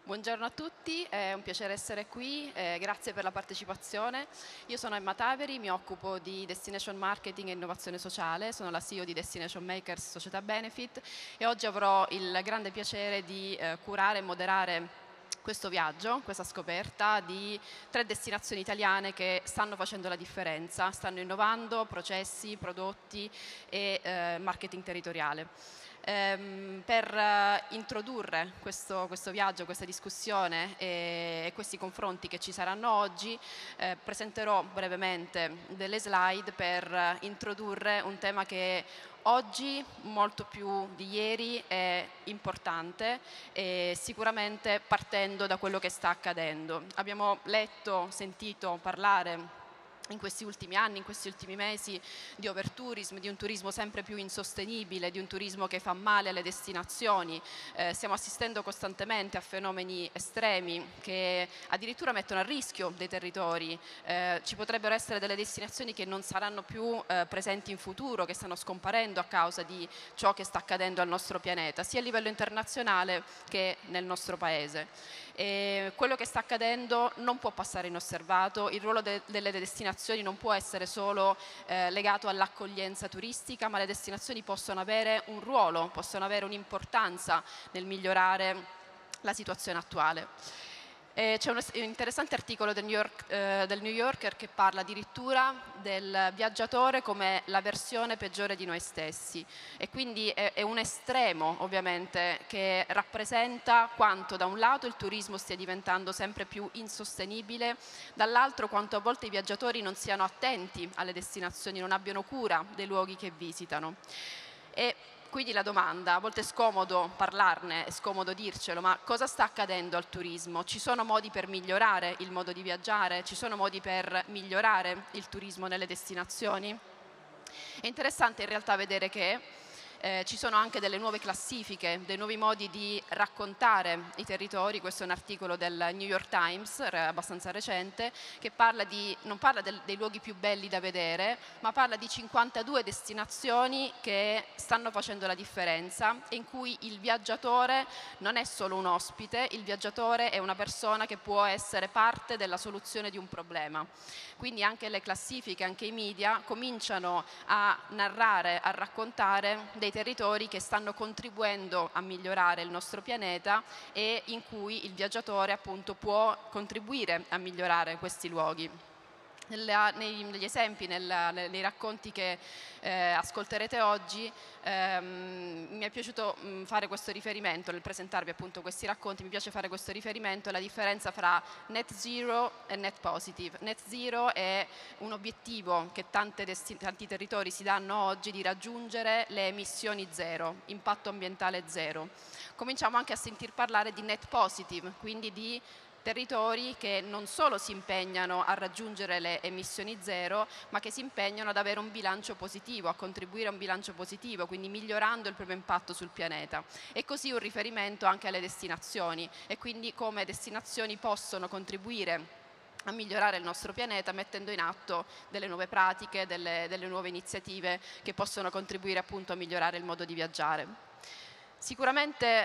Buongiorno a tutti, è un piacere essere qui, grazie per la partecipazione. Io sono Emma Taveri, mi occupo di Destination Marketing e Innovazione Sociale, sono la CEO di Destination Makers Società Benefit e oggi avrò il grande piacere di curare e moderare questo viaggio, questa scoperta di 3 destinazioni italiane che stanno facendo la differenza, stanno innovando processi, prodotti e marketing territoriale. Per introdurre questo viaggio, questa discussione e questi confronti che ci saranno oggi, presenterò brevemente delle slide per introdurre un tema che oggi, molto più di ieri, è importante e sicuramente partendo da quello che sta accadendo. Abbiamo letto, sentito parlare in questi ultimi anni, in questi ultimi mesi, di overtourism, di un turismo sempre più insostenibile, di un turismo che fa male alle destinazioni. Stiamo assistendo costantemente a fenomeni estremi che addirittura mettono a rischio dei territori. Ci potrebbero essere delle destinazioni che non saranno più presenti in futuro, che stanno scomparendo a causa di ciò che sta accadendo al nostro pianeta, sia a livello internazionale che nel nostro paese. Quello che sta accadendo non può passare inosservato, il ruolo delle destinazioni non può essere solo legato all'accoglienza turistica, ma le destinazioni possono avere un ruolo, possono avere un'importanza nel migliorare la situazione attuale. C'è un interessante articolo del New Yorker che parla addirittura del viaggiatore come la versione peggiore di noi stessi e quindi è un estremo ovviamente che rappresenta quanto da un lato il turismo stia diventando sempre più insostenibile, dall'altro quanto a volte i viaggiatori non siano attenti alle destinazioni, non abbiano cura dei luoghi che visitano. E quindi la domanda, a volte è scomodo parlarne, è scomodo dircelo, ma cosa sta accadendo al turismo? Ci sono modi per migliorare il modo di viaggiare? Ci sono modi per migliorare il turismo nelle destinazioni? È interessante in realtà vedere che ci sono anche delle nuove classifiche, dei nuovi modi di raccontare i territori. Questo è un articolo del New York Times, abbastanza recente, che non parla dei luoghi più belli da vedere, ma parla di 52 destinazioni che stanno facendo la differenza e in cui il viaggiatore non è solo un ospite, il viaggiatore è una persona che può essere parte della soluzione di un problema. Quindi anche le classifiche, anche i media cominciano a narrare, a raccontare dei territori che stanno contribuendo a migliorare il nostro pianeta e in cui il viaggiatore appunto può contribuire a migliorare questi luoghi. Negli esempi, nei racconti che ascolterete oggi, mi è piaciuto fare questo riferimento, nel presentarvi appunto questi racconti, mi piace fare questo riferimento alla differenza fra net zero e net positive. Net zero è un obiettivo che tanti territori si danno oggi di raggiungere le emissioni zero, impatto ambientale zero. Cominciamo anche a sentir parlare di net positive, quindi di territori che non solo si impegnano a raggiungere le emissioni zero, ma che si impegnano ad avere un bilancio positivo, a contribuire a un bilancio positivo, quindi migliorando il proprio impatto sul pianeta. E così un riferimento anche alle destinazioni e quindi come destinazioni possono contribuire a migliorare il nostro pianeta mettendo in atto delle nuove pratiche, delle nuove iniziative che possono contribuire appunto a migliorare il modo di viaggiare. Sicuramente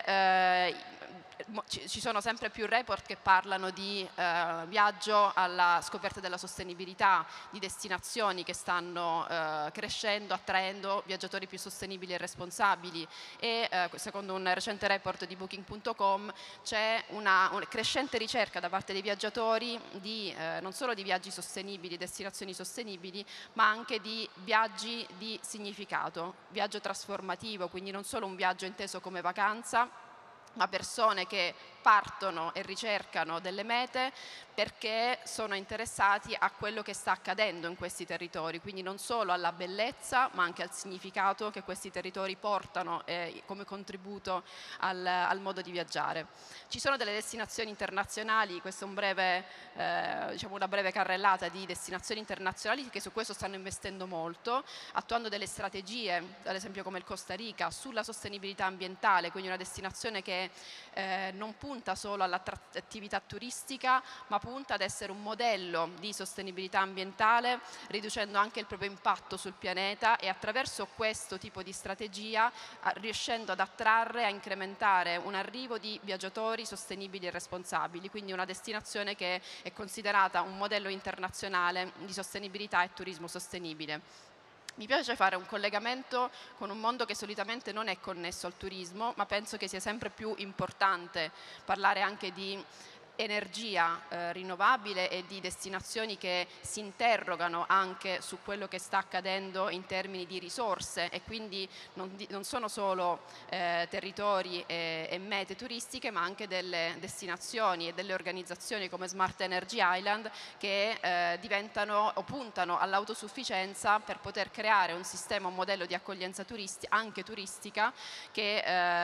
ci sono sempre più report che parlano di viaggio alla scoperta della sostenibilità, di destinazioni che stanno crescendo, attraendo viaggiatori più sostenibili e responsabili e secondo un recente report di Booking.com c'è una crescente ricerca da parte dei viaggiatori non solo di viaggi sostenibili, destinazioni sostenibili, ma anche di viaggi di significato, viaggio trasformativo, quindi non solo un viaggio inteso come vacanza, ma persone che partono e ricercano delle mete perché sono interessati a quello che sta accadendo in questi territori, quindi non solo alla bellezza ma anche al significato che questi territori portano come contributo al modo di viaggiare. Ci sono delle destinazioni internazionali, questa è una breve carrellata di destinazioni internazionali che su questo stanno investendo molto, attuando delle strategie, ad esempio come il Costa Rica, sulla sostenibilità ambientale, quindi una destinazione che non punta punta solo all'attrattività turistica, ma punta ad essere un modello di sostenibilità ambientale, riducendo anche il proprio impatto sul pianeta, e attraverso questo tipo di strategia riuscendo ad attrarre, a incrementare un arrivo di viaggiatori sostenibili e responsabili, quindi una destinazione che è considerata un modello internazionale di sostenibilità e turismo sostenibile. Mi piace fare un collegamento con un mondo che solitamente non è connesso al turismo, ma penso che sia sempre più importante parlare anche di energia rinnovabile e di destinazioni che si interrogano anche su quello che sta accadendo in termini di risorse, e quindi non sono solo territori e mete turistiche, ma anche delle destinazioni e delle organizzazioni come Smart Energy Island che diventano o puntano all'autosufficienza per poter creare un sistema, un modello di accoglienza anche turistica che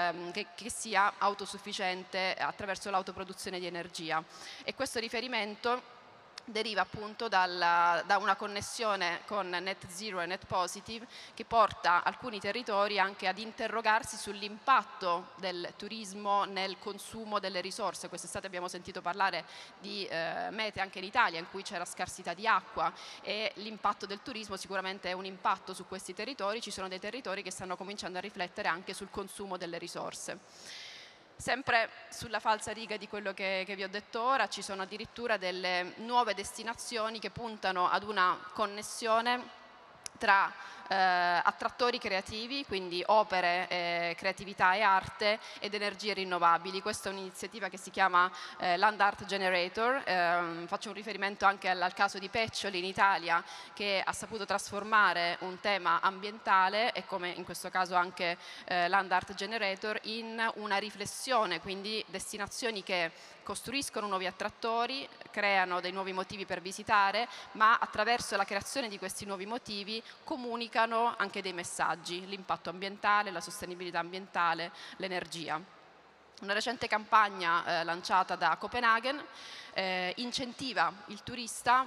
sia autosufficiente attraverso l'autoproduzione di energia. E questo riferimento deriva appunto da una connessione con Net Zero e Net Positive, che porta alcuni territori anche ad interrogarsi sull'impatto del turismo nel consumo delle risorse. Quest'estate abbiamo sentito parlare di mete anche in Italia in cui c'era scarsità di acqua, e l'impatto del turismo sicuramente è un impatto su questi territori. Ci sono dei territori che stanno cominciando a riflettere anche sul consumo delle risorse. Sempre sulla falsariga di quello che vi ho detto ora, ci sono addirittura delle nuove destinazioni che puntano ad una connessione tra attrattori creativi, quindi opere, creatività e arte, ed energie rinnovabili. Questa è un'iniziativa che si chiama Land Art Generator. Faccio un riferimento anche al caso di Peccioli in Italia, che ha saputo trasformare un tema ambientale, e come in questo caso anche Land Art Generator, in una riflessione, quindi destinazioni che costruiscono nuovi attrattori, creano dei nuovi motivi per visitare, ma attraverso la creazione di questi nuovi motivi comunicano anche dei messaggi: l'impatto ambientale, la sostenibilità ambientale, l'energia. Una recente campagna lanciata da Copenaghen incentiva il turista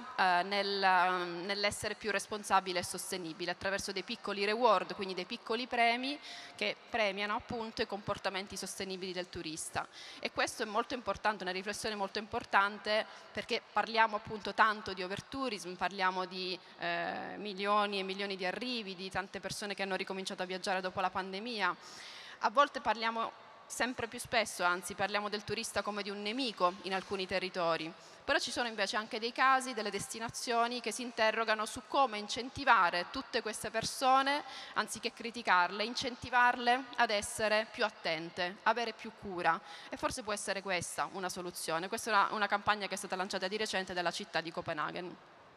nell'essere più responsabile e sostenibile attraverso dei piccoli reward, quindi dei piccoli premi che premiano appunto i comportamenti sostenibili del turista. E questo è molto importante, una riflessione molto importante, perché parliamo appunto tanto di overtourism, parliamo di milioni e milioni di arrivi, di tante persone che hanno ricominciato a viaggiare dopo la pandemia. A volte parliamo, sempre più spesso anzi, parliamo del turista come di un nemico in alcuni territori, però ci sono invece anche dei casi, delle destinazioni che si interrogano su come incentivare tutte queste persone, anziché criticarle, incentivarle ad essere più attente, avere più cura, e forse può essere questa una soluzione. Questa è una campagna che è stata lanciata di recente dalla città di Copenaghen.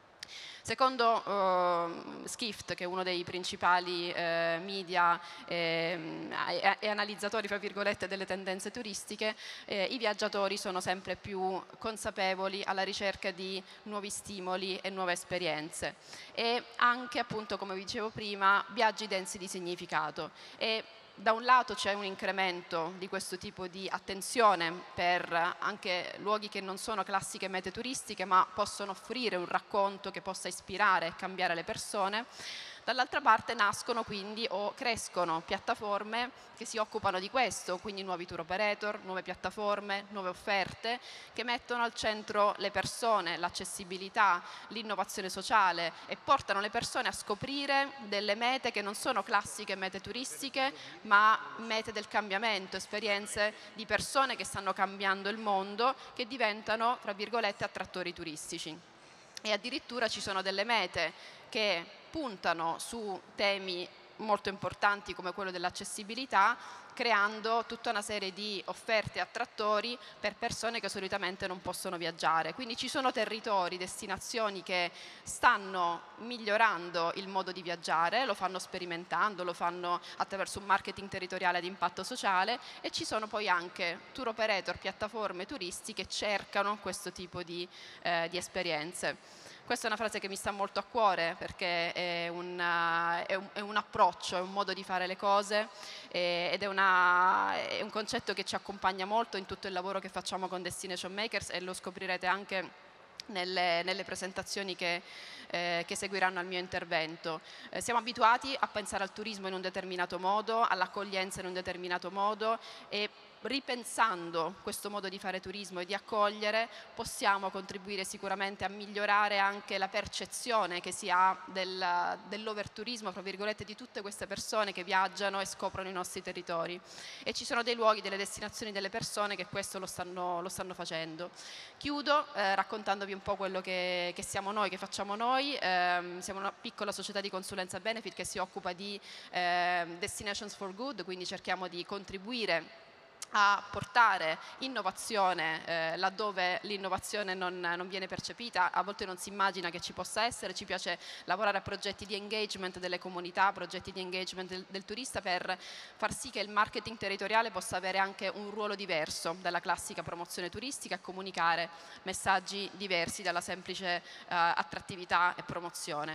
Secondo Skift, che è uno dei principali media e analizzatori, fra virgolette, delle tendenze turistiche, i viaggiatori sono sempre più consapevoli alla ricerca di nuovi stimoli e nuove esperienze, e anche, appunto, come vi dicevo prima, viaggi densi di significato. E da un lato c'è un incremento di questo tipo di attenzione per anche luoghi che non sono classiche mete turistiche, ma possono offrire un racconto che possa ispirare e cambiare le persone. Dall'altra parte nascono quindi o crescono piattaforme che si occupano di questo, quindi nuovi tour operator, nuove piattaforme, nuove offerte che mettono al centro le persone, l'accessibilità, l'innovazione sociale, e portano le persone a scoprire delle mete che non sono classiche mete turistiche, ma mete del cambiamento, esperienze di persone che stanno cambiando il mondo, che diventano, tra virgolette, attrattori turistici. E addirittura ci sono delle mete che puntano su temi molto importanti come quello dell'accessibilità, creando tutta una serie di offerte e attrattori per persone che solitamente non possono viaggiare. Quindi ci sono territori, destinazioni che stanno migliorando il modo di viaggiare, lo fanno sperimentando, lo fanno attraverso un marketing territoriale ad impatto sociale, e ci sono poi anche tour operator, piattaforme turistiche che cercano questo tipo di esperienze. Questa è una frase che mi sta molto a cuore, perché è un approccio, è un modo di fare le cose, ed è un concetto che ci accompagna molto in tutto il lavoro che facciamo con Destination Makers, e lo scoprirete anche nelle presentazioni che che seguiranno al mio intervento. Siamo abituati a pensare al turismo in un determinato modo, all'accoglienza in un determinato modo e ripensando questo modo di fare turismo e di accogliere possiamo contribuire sicuramente a migliorare anche la percezione che si ha dell'overturismo, fra virgolette, di tutte queste persone che viaggiano e scoprono i nostri territori. E ci sono dei luoghi, delle destinazioni, delle persone che questo lo stanno facendo. Chiudo raccontandovi un po' quello che siamo noi, che facciamo noi. Siamo una piccola società di consulenza benefit che si occupa di Destinations for Good, quindi cerchiamo di contribuire a portare innovazione laddove l'innovazione non viene percepita, a volte non si immagina che ci possa essere. Ci piace lavorare a progetti di engagement delle comunità, progetti di engagement del turista per far sì che il marketing territoriale possa avere anche un ruolo diverso dalla classica promozione turistica e comunicare messaggi diversi dalla semplice attrattività e promozione.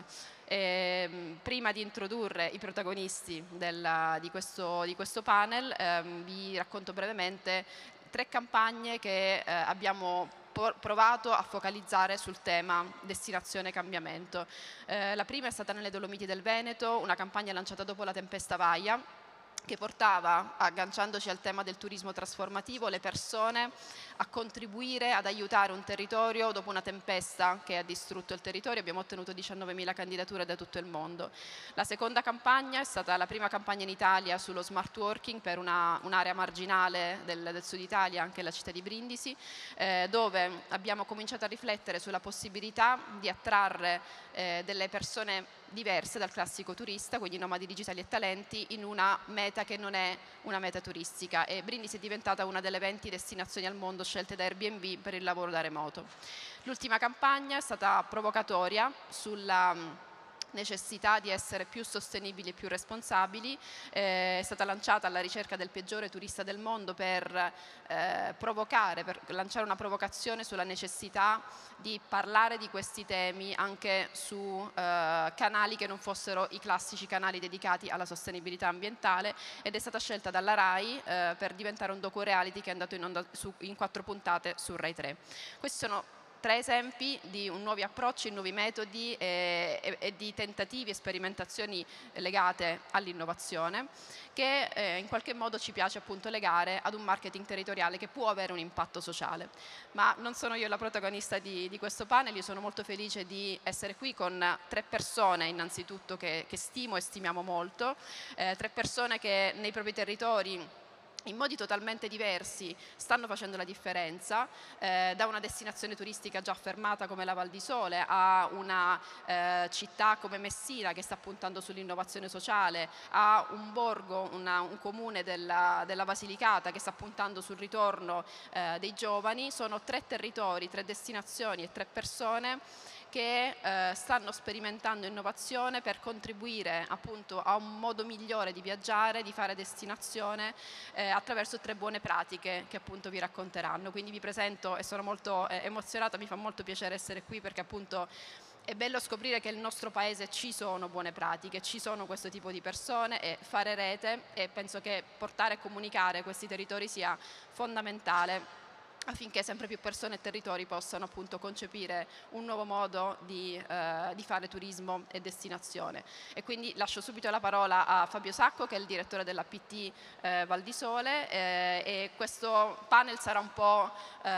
Prima di introdurre i protagonisti di questo panel, vi racconto brevemente 3 campagne che abbiamo provato a focalizzare sul tema destinazione cambiamento. La prima è stata nelle Dolomiti del Veneto, una campagna lanciata dopo la tempesta Vaia, che portava, agganciandoci al tema del turismo trasformativo, le persone a contribuire ad aiutare un territorio dopo una tempesta che ha distrutto il territorio. Abbiamo ottenuto 19.000 candidature da tutto il mondo. La seconda campagna è stata la prima campagna in Italia sullo smart working per un'area marginale del sud Italia, anche la città di Brindisi, dove abbiamo cominciato a riflettere sulla possibilità di attrarre delle persone diverse dal classico turista, quindi nomadi digitali e talenti, in una meta che non è una meta turistica, e Brindisi è diventata una delle 20 destinazioni al mondo scelte da Airbnb per il lavoro da remoto. L'ultima campagna è stata provocatoria sulla necessità di essere più sostenibili e più responsabili. È stata lanciata alla ricerca del peggiore turista del mondo per lanciare una provocazione sulla necessità di parlare di questi temi anche su canali che non fossero i classici canali dedicati alla sostenibilità ambientale, ed è stata scelta dalla RAI per diventare un docu-reality che è andato in onda in 4 puntate su Rai 3. Questi sono 3 esempi di nuovi approcci, nuovi metodi e di tentativi e sperimentazioni legate all'innovazione che in qualche modo ci piace appunto legare ad un marketing territoriale che può avere un impatto sociale. Ma non sono io la protagonista di questo panel, io sono molto felice di essere qui con 3 persone innanzitutto che stimo e stimiamo molto, 3 persone che nei propri territori in modi totalmente diversi stanno facendo la differenza, da una destinazione turistica già affermata come la Val di Sole a una città come Messina che sta puntando sull'innovazione sociale, a un borgo, un comune della Basilicata che sta puntando sul ritorno dei giovani. Sono 3 territori, 3 destinazioni e 3 persone che stanno sperimentando innovazione per contribuire appunto a un modo migliore di viaggiare, di fare destinazione attraverso 3 buone pratiche che appunto vi racconteranno. Quindi vi presento e sono molto emozionata, mi fa molto piacere essere qui perché appunto è bello scoprire che nel nostro paese ci sono buone pratiche, ci sono questo tipo di persone, e fare rete, e penso che portare e comunicare questi territori sia fondamentale affinché sempre più persone e territori possano appunto concepire un nuovo modo di fare turismo e destinazione. E quindi lascio subito la parola a Fabio Sacco, che è il direttore dell'APT Val di Sole, e questo panel sarà un po'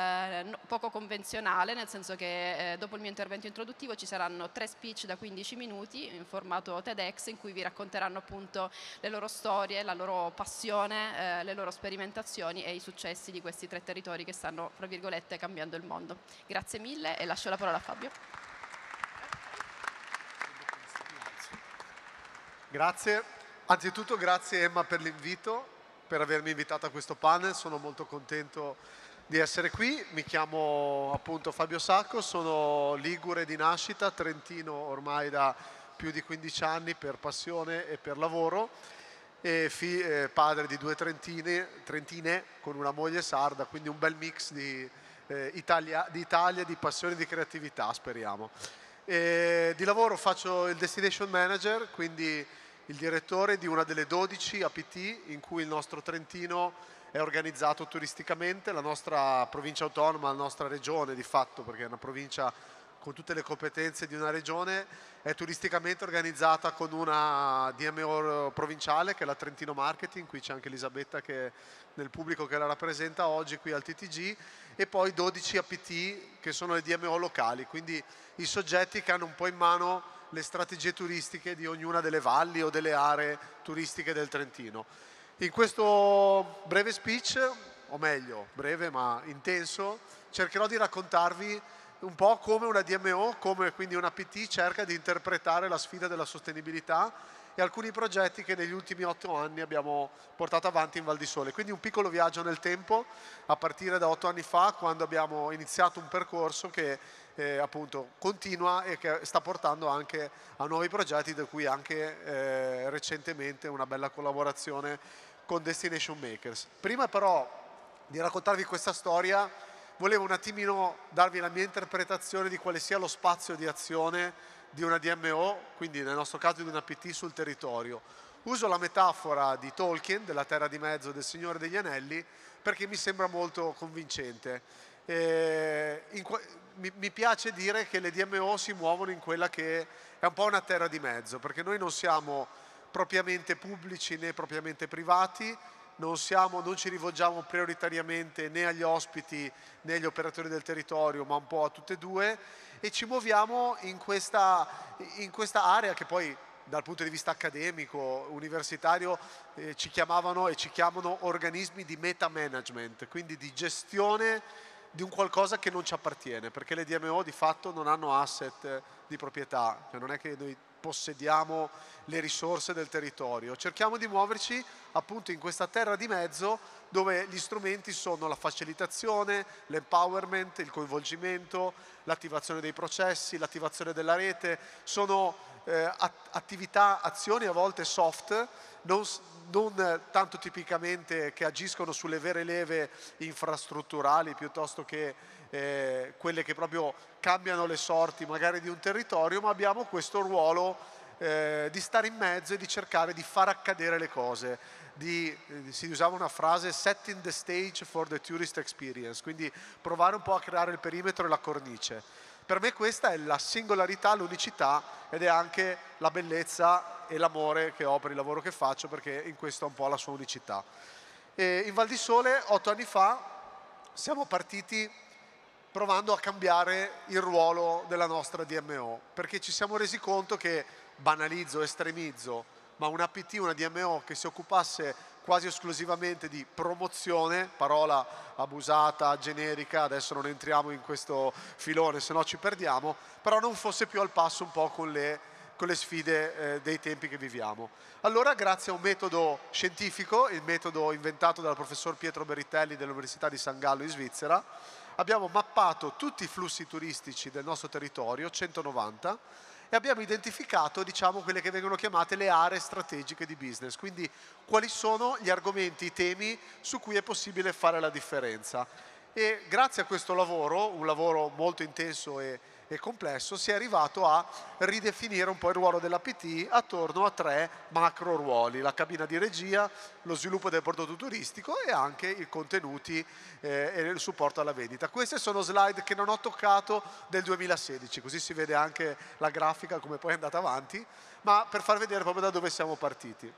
poco convenzionale, nel senso che dopo il mio intervento introduttivo ci saranno 3 speech da 15 minuti in formato TEDx in cui vi racconteranno appunto le loro storie, la loro passione, le loro sperimentazioni e i successi di questi 3 territori che stanno, fra virgolette, cambiando il mondo. Grazie mille e lascio la parola a Fabio. Grazie. Anzitutto grazie Emma per l'invito, per avermi invitato a questo panel. Sono molto contento di essere qui. Mi chiamo appunto Fabio Sacco, sono ligure di nascita, trentino ormai da più di 15 anni per passione e per lavoro, e padre di 2 trentine con una moglie sarda, quindi un bel mix di Italia, di passione e di creatività, speriamo. Di lavoro faccio il Destination Manager, quindi il direttore di una delle 12 APT in cui il nostro Trentino è organizzato turisticamente, la nostra provincia autonoma, la nostra regione di fatto, perché è una provincia con tutte le competenze di una regione, è turisticamente organizzata con una DMO provinciale che è la Trentino Marketing, qui c'è anche Elisabetta che nel pubblico che la rappresenta oggi qui al TTG, e poi 12 APT che sono le DMO locali, quindi i soggetti che hanno un po' in mano le strategie turistiche di ognuna delle valli o delle aree turistiche del Trentino. In questo breve speech, o meglio, breve ma intenso, cercherò di raccontarvi un po' come una DMO, come quindi una PT cerca di interpretare la sfida della sostenibilità e alcuni progetti che negli ultimi 8 anni abbiamo portato avanti in Val di Sole. Quindi un piccolo viaggio nel tempo a partire da 8 anni fa, quando abbiamo iniziato un percorso che appunto continua e che sta portando anche a nuovi progetti, da cui anche recentemente una bella collaborazione con Destination Makers. Prima però di raccontarvi questa storia, volevo un attimino darvi la mia interpretazione di quale sia lo spazio di azione di una DMO, quindi nel nostro caso di una PT sul territorio. Uso la metafora di Tolkien, della Terra di Mezzo, del Signore degli Anelli, perché mi sembra molto convincente. Mi piace dire che le DMO si muovono in quella che è un po' una terra di mezzo, perché noi non siamo propriamente pubblici né propriamente privati, non ci rivolgiamo prioritariamente né agli ospiti né agli operatori del territorio, ma un po' a tutte e due, e ci muoviamo in questa area che poi dal punto di vista accademico, universitario, ci chiamavano e ci chiamano organismi di meta management, quindi di gestione di un qualcosa che non ci appartiene, perché le DMO di fatto non hanno asset di proprietà, cioè non è che noi possediamo le risorse del territorio. Cerchiamo di muoverci appunto in questa terra di mezzo dove gli strumenti sono la facilitazione, l'empowerment, il coinvolgimento, l'attivazione dei processi, l'attivazione della rete, sono attività, azioni a volte soft, non tanto tipicamente che agiscono sulle vere leve infrastrutturali piuttosto che quelle che proprio cambiano le sorti magari di un territorio, ma abbiamo questo ruolo di stare in mezzo e di cercare di far accadere le cose. Si usava una frase setting the stage for the tourist experience, quindi provare un po' a creare il perimetro e la cornice. Per me questa è la singolarità, l'unicità ed è anche la bellezza e l'amore che ho per il lavoro che faccio, perché in questo è un po' la sua unicità. E in Val di Sole 8 anni fa siamo partiti provando a cambiare il ruolo della nostra DMO, perché ci siamo resi conto che, banalizzo, estremizzo, ma una PT, una DMO che si occupasse quasi esclusivamente di promozione, parola abusata, generica, adesso non entriamo in questo filone se no ci perdiamo, però non fosse più al passo un po' con le sfide dei tempi che viviamo. Allora, grazie a un metodo scientifico, il metodo inventato dal professor Pietro Beritelli dell'Università di San Gallo in Svizzera, abbiamo mappato tutti i flussi turistici del nostro territorio, 190, e abbiamo identificato, diciamo, quelle che vengono chiamate le aree strategiche di business, quindi quali sono gli argomenti, i temi su cui è possibile fare la differenza. E grazie a questo lavoro, un lavoro molto intenso e complesso, si è arrivato a ridefinire un po' il ruolo della PT attorno a 3 macro ruoli: la cabina di regia, lo sviluppo del prodotto turistico e anche i contenuti e il supporto alla vendita. Queste sono slide che non ho toccato del 2016, così si vede anche la grafica come poi è andata avanti, ma per far vedere proprio da dove siamo partiti.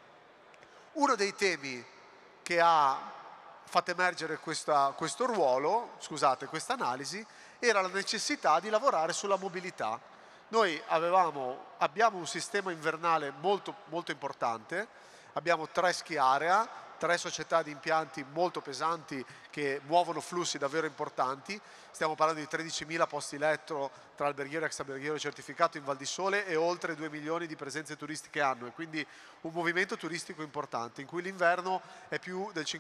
Uno dei temi che ha fatto emergere questo ruolo, scusate, questa analisi, era la necessità di lavorare sulla mobilità. Noi abbiamo un sistema invernale molto, molto importante, abbiamo 3 ski area, 3 società di impianti molto pesanti che muovono flussi davvero importanti. Stiamo parlando di 13.000 posti letto tra alberghiero e extraalberghiero certificato in Val di Sole e oltre 2 milioni di presenze turistiche annue, quindi un movimento turistico importante in cui l'inverno è più del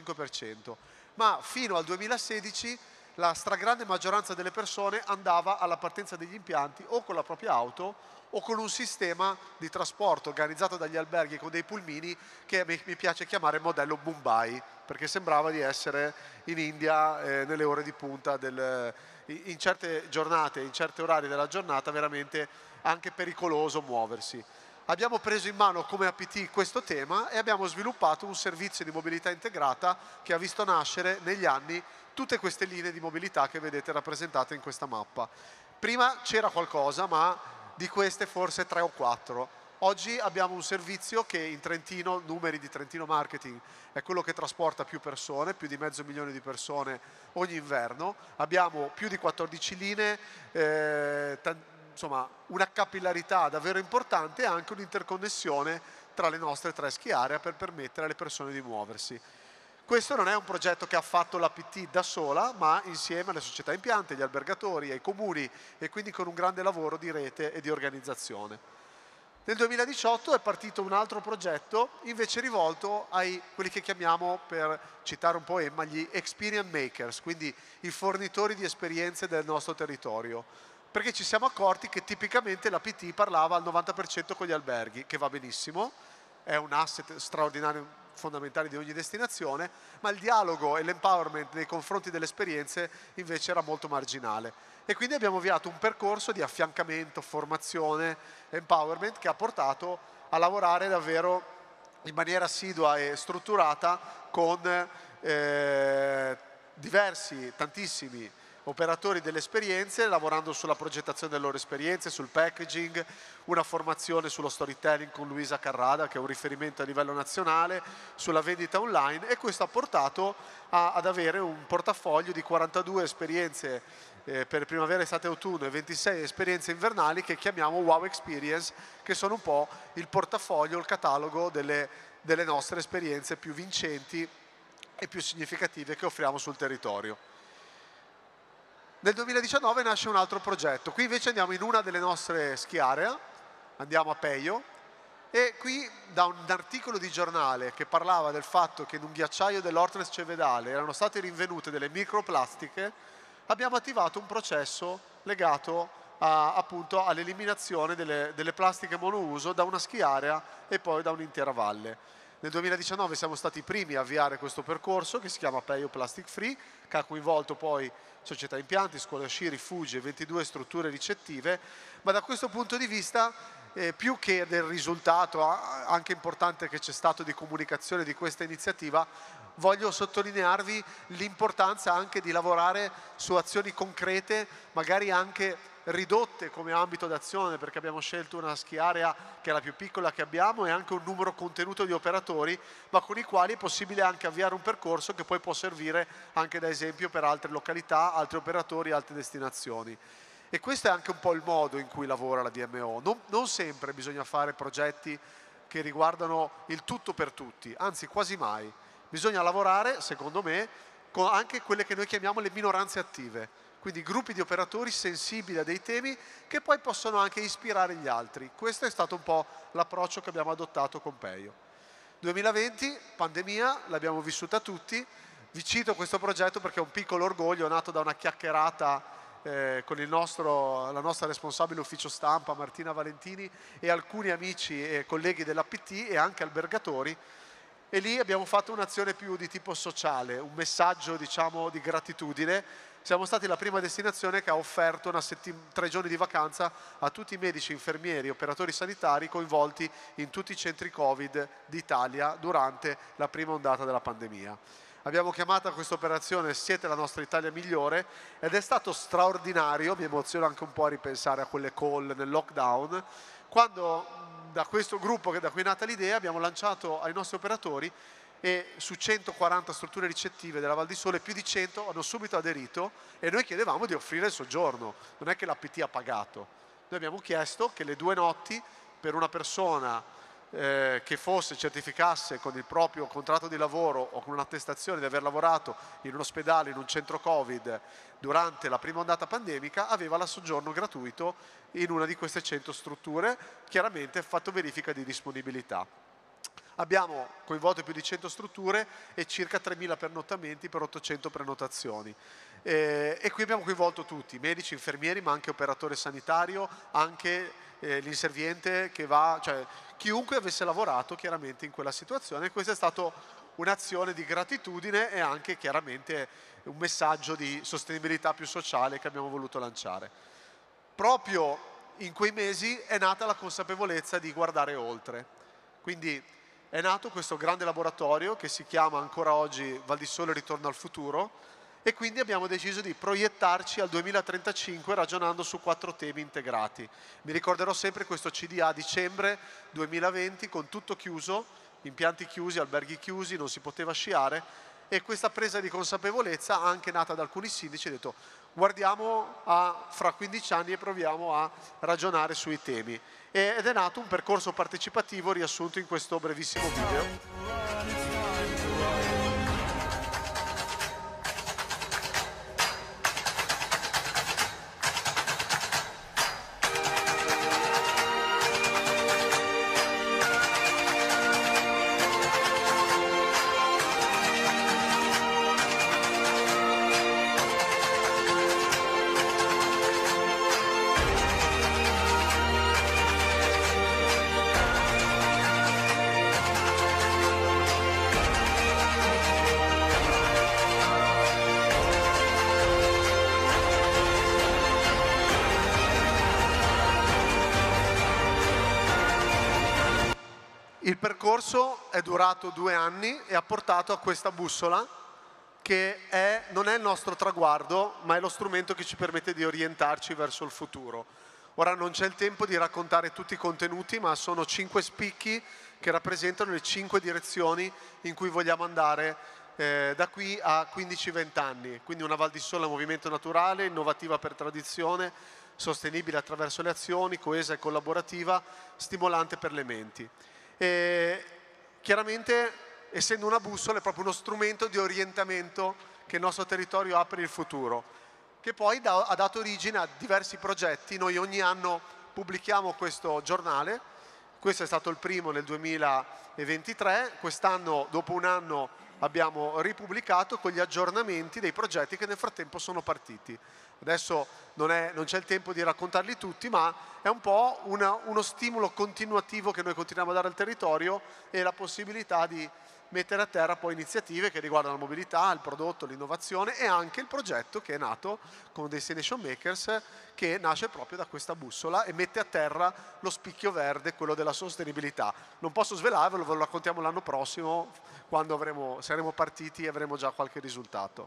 55%. Ma fino al 2016 la stragrande maggioranza delle persone andava alla partenza degli impianti o con la propria auto o con un sistema di trasporto organizzato dagli alberghi con dei pulmini che mi piace chiamare modello Mumbai, perché sembrava di essere in India nelle ore di punta, in certe giornate, in certi orari della giornata, veramente anche pericoloso muoversi. Abbiamo preso in mano come APT questo tema e abbiamo sviluppato un servizio di mobilità integrata che ha visto nascere negli anni tutte queste linee di mobilità che vedete rappresentate in questa mappa. Prima c'era qualcosa, ma di queste forse 3 o 4. Oggi abbiamo un servizio che in Trentino, numeri di Trentino Marketing, è quello che trasporta più persone, più di 500.000 di persone ogni inverno. Abbiamo più di 14 linee, insomma una capillarità davvero importante e anche un'interconnessione tra le nostre 3 ski area per permettere alle persone di muoversi. Questo non è un progetto che ha fatto l'APT da sola, ma insieme alle società impianti, agli albergatori, ai comuni e quindi con un grande lavoro di rete e di organizzazione. Nel 2018 è partito un altro progetto invece rivolto ai quelli che chiamiamo, per citare un po' Emma, gli experience makers, quindi i fornitori di esperienze del nostro territorio. Perché ci siamo accorti che tipicamente l'APT parlava al 90% con gli alberghi, che va benissimo, è un asset straordinario, fondamentale di ogni destinazione, ma il dialogo e l'empowerment nei confronti delle esperienze invece era molto marginale. E quindi abbiamo avviato un percorso di affiancamento, formazione, empowerment che ha portato a lavorare davvero in maniera assidua e strutturata con tantissimi operatori delle esperienze, lavorando sulla progettazione delle loro esperienze, sul packaging, una formazione sullo storytelling con Luisa Carrada, che è un riferimento a livello nazionale, sulla vendita online, e questo ha portato ad avere un portafoglio di 42 esperienze per primavera, estate e autunno e 26 esperienze invernali che chiamiamo Wow Experience, che sono un po' il portafoglio, il catalogo delle nostre esperienze più vincenti e più significative che offriamo sul territorio. Nel 2019 nasce un altro progetto. Qui invece andiamo in una delle nostre ski area, andiamo a Peio, e qui da un articolo di giornale che parlava del fatto che in un ghiacciaio dell'Ortles Cevedale erano state rinvenute delle microplastiche, abbiamo attivato un processo legato appunto all'eliminazione delle plastiche monouso da una ski area e poi da un'intera valle. Nel 2019 siamo stati i primi a avviare questo percorso che si chiama Peio Plastic Free, che ha coinvolto poi società impianti, scuole sci, rifugi e 22 strutture ricettive, ma da questo punto di vista più che del risultato anche importante che c'è stato di comunicazione di questa iniziativa, voglio sottolinearvi l'importanza anche di lavorare su azioni concrete, magari anche ridotte come ambito d'azione, perché abbiamo scelto una ski area che è la più piccola che abbiamo e anche un numero contenuto di operatori, ma con i quali è possibile anche avviare un percorso che poi può servire anche da esempio per altre località, altri operatori, altre destinazioni. E questo è anche un po' il modo in cui lavora la DMO. Non sempre bisogna fare progetti che riguardano il tutto per tutti, anzi quasi mai. Bisogna lavorare, secondo me, con anche quelle che noi chiamiamo le minoranze attive, quindi gruppi di operatori sensibili a dei temi che poi possono anche ispirare gli altri. Questo è stato un po' l'approccio che abbiamo adottato con Peio. 2020, pandemia, l'abbiamo vissuta tutti. Vi cito questo progetto perché è un piccolo orgoglio nato da una chiacchierata con la nostra responsabile ufficio stampa Martina Valentini e alcuni amici e colleghi dell'APT e anche albergatori, e lì abbiamo fatto un'azione più di tipo sociale, un messaggio diciamo di gratitudine. Siamo stati la prima destinazione che ha offerto 3 giorni di vacanza a tutti i medici, infermieri, operatori sanitari coinvolti in tutti i centri Covid d'Italia durante la prima ondata della pandemia. Abbiamo chiamato questa operazione Siete la nostra Italia migliore ed è stato straordinario, mi emoziona anche un po' a ripensare a quelle call nel lockdown, quando da questo gruppo da cui è nata l'idea abbiamo lanciato ai nostri operatori e su 140 strutture ricettive della Val di Sole più di 100 hanno subito aderito e noi chiedevamo di offrire il soggiorno, non è che l'APT ha pagato. Noi abbiamo chiesto che le 2 notti per una persona che certificasse con il proprio contratto di lavoro o con un'attestazione di aver lavorato in un ospedale, in un centro Covid durante la prima ondata pandemica, aveva il soggiorno gratuito in una di queste 100 strutture, chiaramente fatto verifica di disponibilità. Abbiamo coinvolto più di 100 strutture e circa 3.000 pernottamenti per 800 prenotazioni. E qui abbiamo coinvolto tutti, medici, infermieri, ma anche operatore sanitario, anche l'inserviente che va, cioè chiunque avesse lavorato chiaramente in quella situazione. E questa è stata un'azione di gratitudine e anche chiaramente un messaggio di sostenibilità più sociale che abbiamo voluto lanciare. Proprio in quei mesi è nata la consapevolezza di guardare oltre. Quindi è nato questo grande laboratorio che si chiama ancora oggi Val di Sole Ritorno al Futuro e quindi abbiamo deciso di proiettarci al 2035 ragionando su 4 temi integrati. Mi ricorderò sempre questo CDA dicembre 2020 con tutto chiuso, impianti chiusi, alberghi chiusi, non si poteva sciare, e questa presa di consapevolezza, anche nata da alcuni sindaci, ha detto guardiamo fra 15 anni e proviamo a ragionare sui temi. Ed è nato un percorso partecipativo riassunto in questo brevissimo video. Il percorso è durato 2 anni e ha portato a questa bussola che non è il nostro traguardo, ma è lo strumento che ci permette di orientarci verso il futuro. Ora non c'è il tempo di raccontare tutti i contenuti, ma sono 5 spicchi che rappresentano le 5 direzioni in cui vogliamo andare da qui a 15-20 anni. Quindi una Val di Sole è un movimento naturale, innovativa per tradizione, sostenibile attraverso le azioni, coesa e collaborativa, stimolante per le menti. E chiaramente, essendo una bussola, è proprio uno strumento di orientamento che il nostro territorio ha per il futuro, che poi ha dato origine a diversi progetti. Noi ogni anno pubblichiamo questo giornale, questo è stato il primo nel 2023, quest'anno dopo un anno abbiamo ripubblicato con gli aggiornamenti dei progetti che nel frattempo sono partiti. Adesso non c'è il tempo di raccontarli tutti, ma è un po' uno stimolo continuativo che noi continuiamo a dare al territorio e la possibilità di mettere a terra poi iniziative che riguardano la mobilità, il prodotto, l'innovazione e anche il progetto che è nato con Destination Makers, che nasce proprio da questa bussola e mette a terra lo spicchio verde, quello della sostenibilità. Non posso svelarvelo, ve lo raccontiamo l'anno prossimo, quando saremo partiti e avremo già qualche risultato.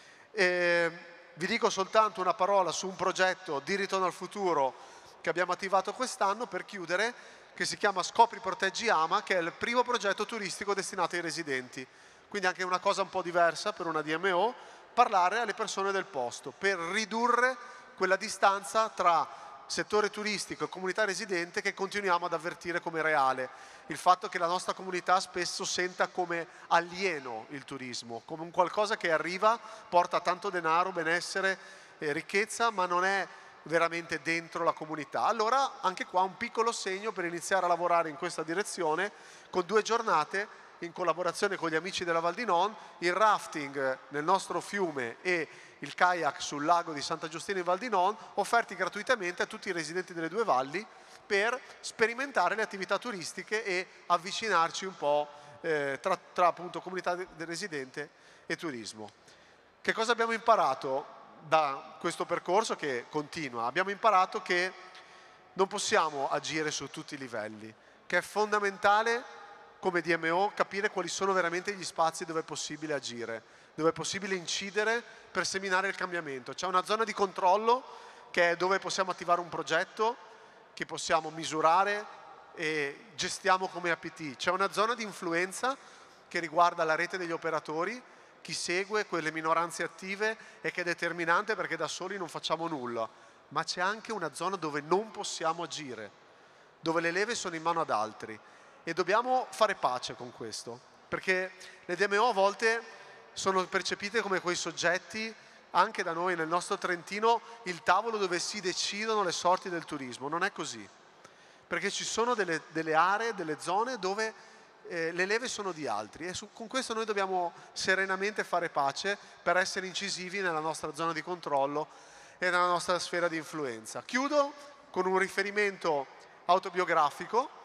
Vi dico soltanto una parola su un progetto di ritorno al futuro che abbiamo attivato quest'anno per chiudere, che si chiama Scopri, Proteggi, Ama, che è il primo progetto turistico destinato ai residenti. Quindi anche una cosa un po' diversa per una DMO, parlare alle persone del posto per ridurre quella distanza tra settore turistico e comunità residente che continuiamo ad avvertire come reale. Il fatto che la nostra comunità spesso senta come alieno il turismo, come un qualcosa che arriva, porta tanto denaro, benessere, ricchezza, ma non è veramente dentro la comunità. Allora anche qua un piccolo segno per iniziare a lavorare in questa direzione con 2 giornate in collaborazione con gli amici della Val di Non, il rafting nel nostro fiume e il kayak sul lago di Santa Giustina in Val di Non, offerti gratuitamente a tutti i residenti delle 2 valli per sperimentare le attività turistiche e avvicinarci un po' tra appunto comunità del residente e turismo. Che cosa abbiamo imparato da questo percorso che continua? Abbiamo imparato che non possiamo agire su tutti i livelli, che è fondamentale come DMO capire quali sono veramente gli spazi dove è possibile agire, dove è possibile incidere per seminare il cambiamento. C'è una zona di controllo che è dove possiamo attivare un progetto, che possiamo misurare e gestiamo come APT. C'è una zona di influenza che riguarda la rete degli operatori, chi segue quelle minoranze attive e che è determinante perché da soli non facciamo nulla. Ma c'è anche una zona dove non possiamo agire, dove le leve sono in mano ad altri. E dobbiamo fare pace con questo, perché le DMO a volte sono percepite come quei soggetti, anche da noi nel nostro Trentino, il tavolo dove si decidono le sorti del turismo. Non è così, perché ci sono delle aree, delle zone dove le leve sono di altri e con questo noi dobbiamo serenamente fare pace per essere incisivi nella nostra zona di controllo e nella nostra sfera di influenza. Chiudo con un riferimento autobiografico.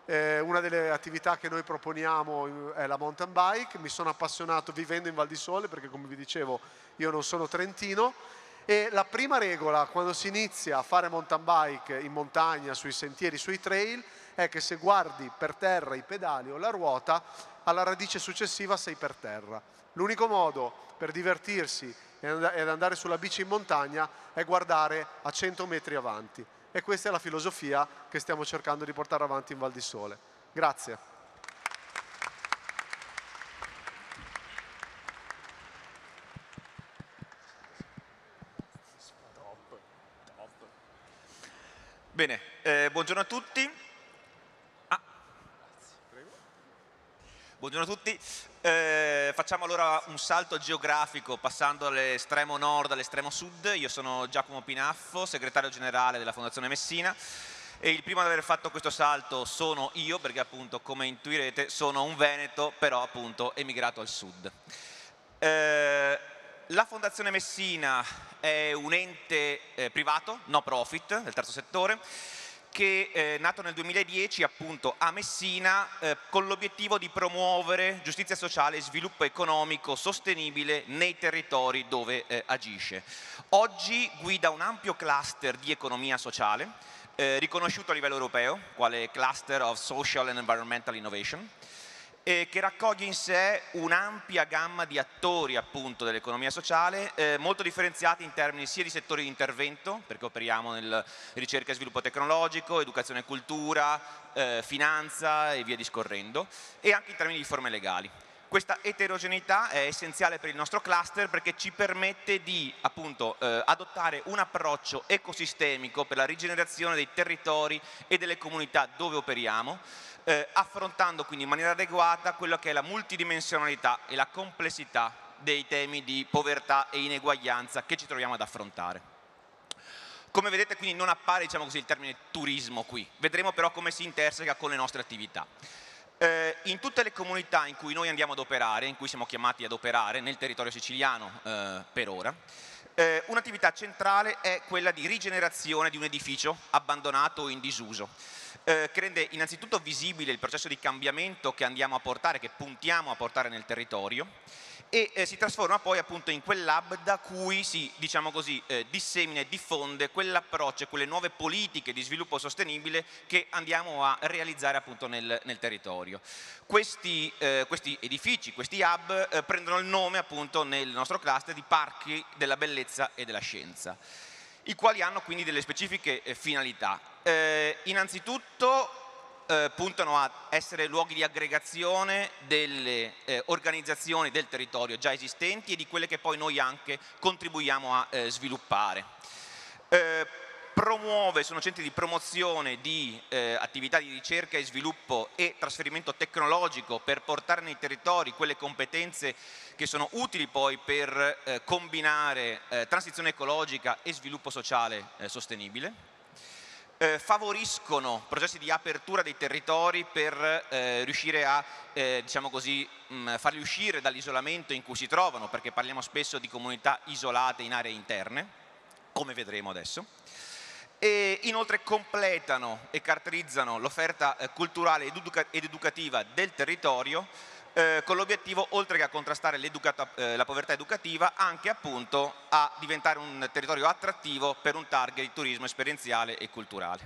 Una delle attività che noi proponiamo è la mountain bike. Mi sono appassionato vivendo in Val di Sole perché, come vi dicevo, io non sono trentino, e la prima regola quando si inizia a fare mountain bike in montagna, sui sentieri, sui trail, è che se guardi per terra i pedali o la ruota, alla radice successiva sei per terra. L'unico modo per divertirsi ed andare sulla bici in montagna è guardare a 100 metri avanti. E questa è la filosofia che stiamo cercando di portare avanti in Val di Sole. Grazie. Bene, buongiorno a tutti. Buongiorno a tutti. Facciamo allora un salto geografico passando dall'estremo nord all'estremo sud. Io sono Giacomo Pinaffo, segretario generale della Fondazione Messina, e il primo ad aver fatto questo salto sono io, perché appunto, come intuirete, sono un veneto, però appunto emigrato al sud. La Fondazione Messina è un ente privato, no profit, del terzo settore, che è nato nel 2010 appunto a Messina con l'obiettivo di promuovere giustizia sociale e sviluppo economico sostenibile nei territori dove agisce. Oggi guida un ampio cluster di economia sociale, riconosciuto a livello europeo, quale Cluster of Social and Environmental Innovation, che raccoglie in sé un'ampia gamma di attori appunto dell'economia sociale, molto differenziati in termini sia di settori di intervento, perché operiamo nel ricerca e sviluppo tecnologico, educazione e cultura, finanza e via discorrendo, e anche in termini di forme legali. Questa eterogeneità è essenziale per il nostro cluster perché ci permette di appunto adottare un approccio ecosistemico per la rigenerazione dei territori e delle comunità dove operiamo, affrontando quindi in maniera adeguata quella che è la multidimensionalità e la complessità dei temi di povertà e ineguaglianza che ci troviamo ad affrontare. Come vedete quindi non appare, diciamo così, il termine turismo qui, vedremo però come si interseca con le nostre attività. In tutte le comunità in cui noi andiamo ad operare, in cui siamo chiamati ad operare nel territorio siciliano per ora, un'attività centrale è quella di rigenerazione di un edificio abbandonato o in disuso, che rende innanzitutto visibile il processo di cambiamento che andiamo a portare, che puntiamo a portare nel territorio, e si trasforma poi appunto in quell'hub da cui si, diciamo così, dissemina e diffonde quell'approccio e quelle nuove politiche di sviluppo sostenibile che andiamo a realizzare appunto nel territorio. Questi edifici, questi hub prendono il nome appunto nel nostro cluster di parchi della bellezza e della scienza, i quali hanno quindi delle specifiche finalità. Innanzitutto puntano a essere luoghi di aggregazione delle organizzazioni del territorio già esistenti e di quelle che poi noi anche contribuiamo a sviluppare. Sono centri di promozione di attività di ricerca e sviluppo e trasferimento tecnologico per portare nei territori quelle competenze che sono utili poi per combinare transizione ecologica e sviluppo sociale sostenibile. Favoriscono processi di apertura dei territori per riuscire a diciamo così, farli uscire dall'isolamento in cui si trovano, perché parliamo spesso di comunità isolate in aree interne, come vedremo adesso. E inoltre completano e caratterizzano l'offerta culturale ed educativa del territorio, con l'obiettivo, oltre che a contrastare la povertà educativa, anche appunto a diventare un territorio attrattivo per un target di turismo esperienziale e culturale.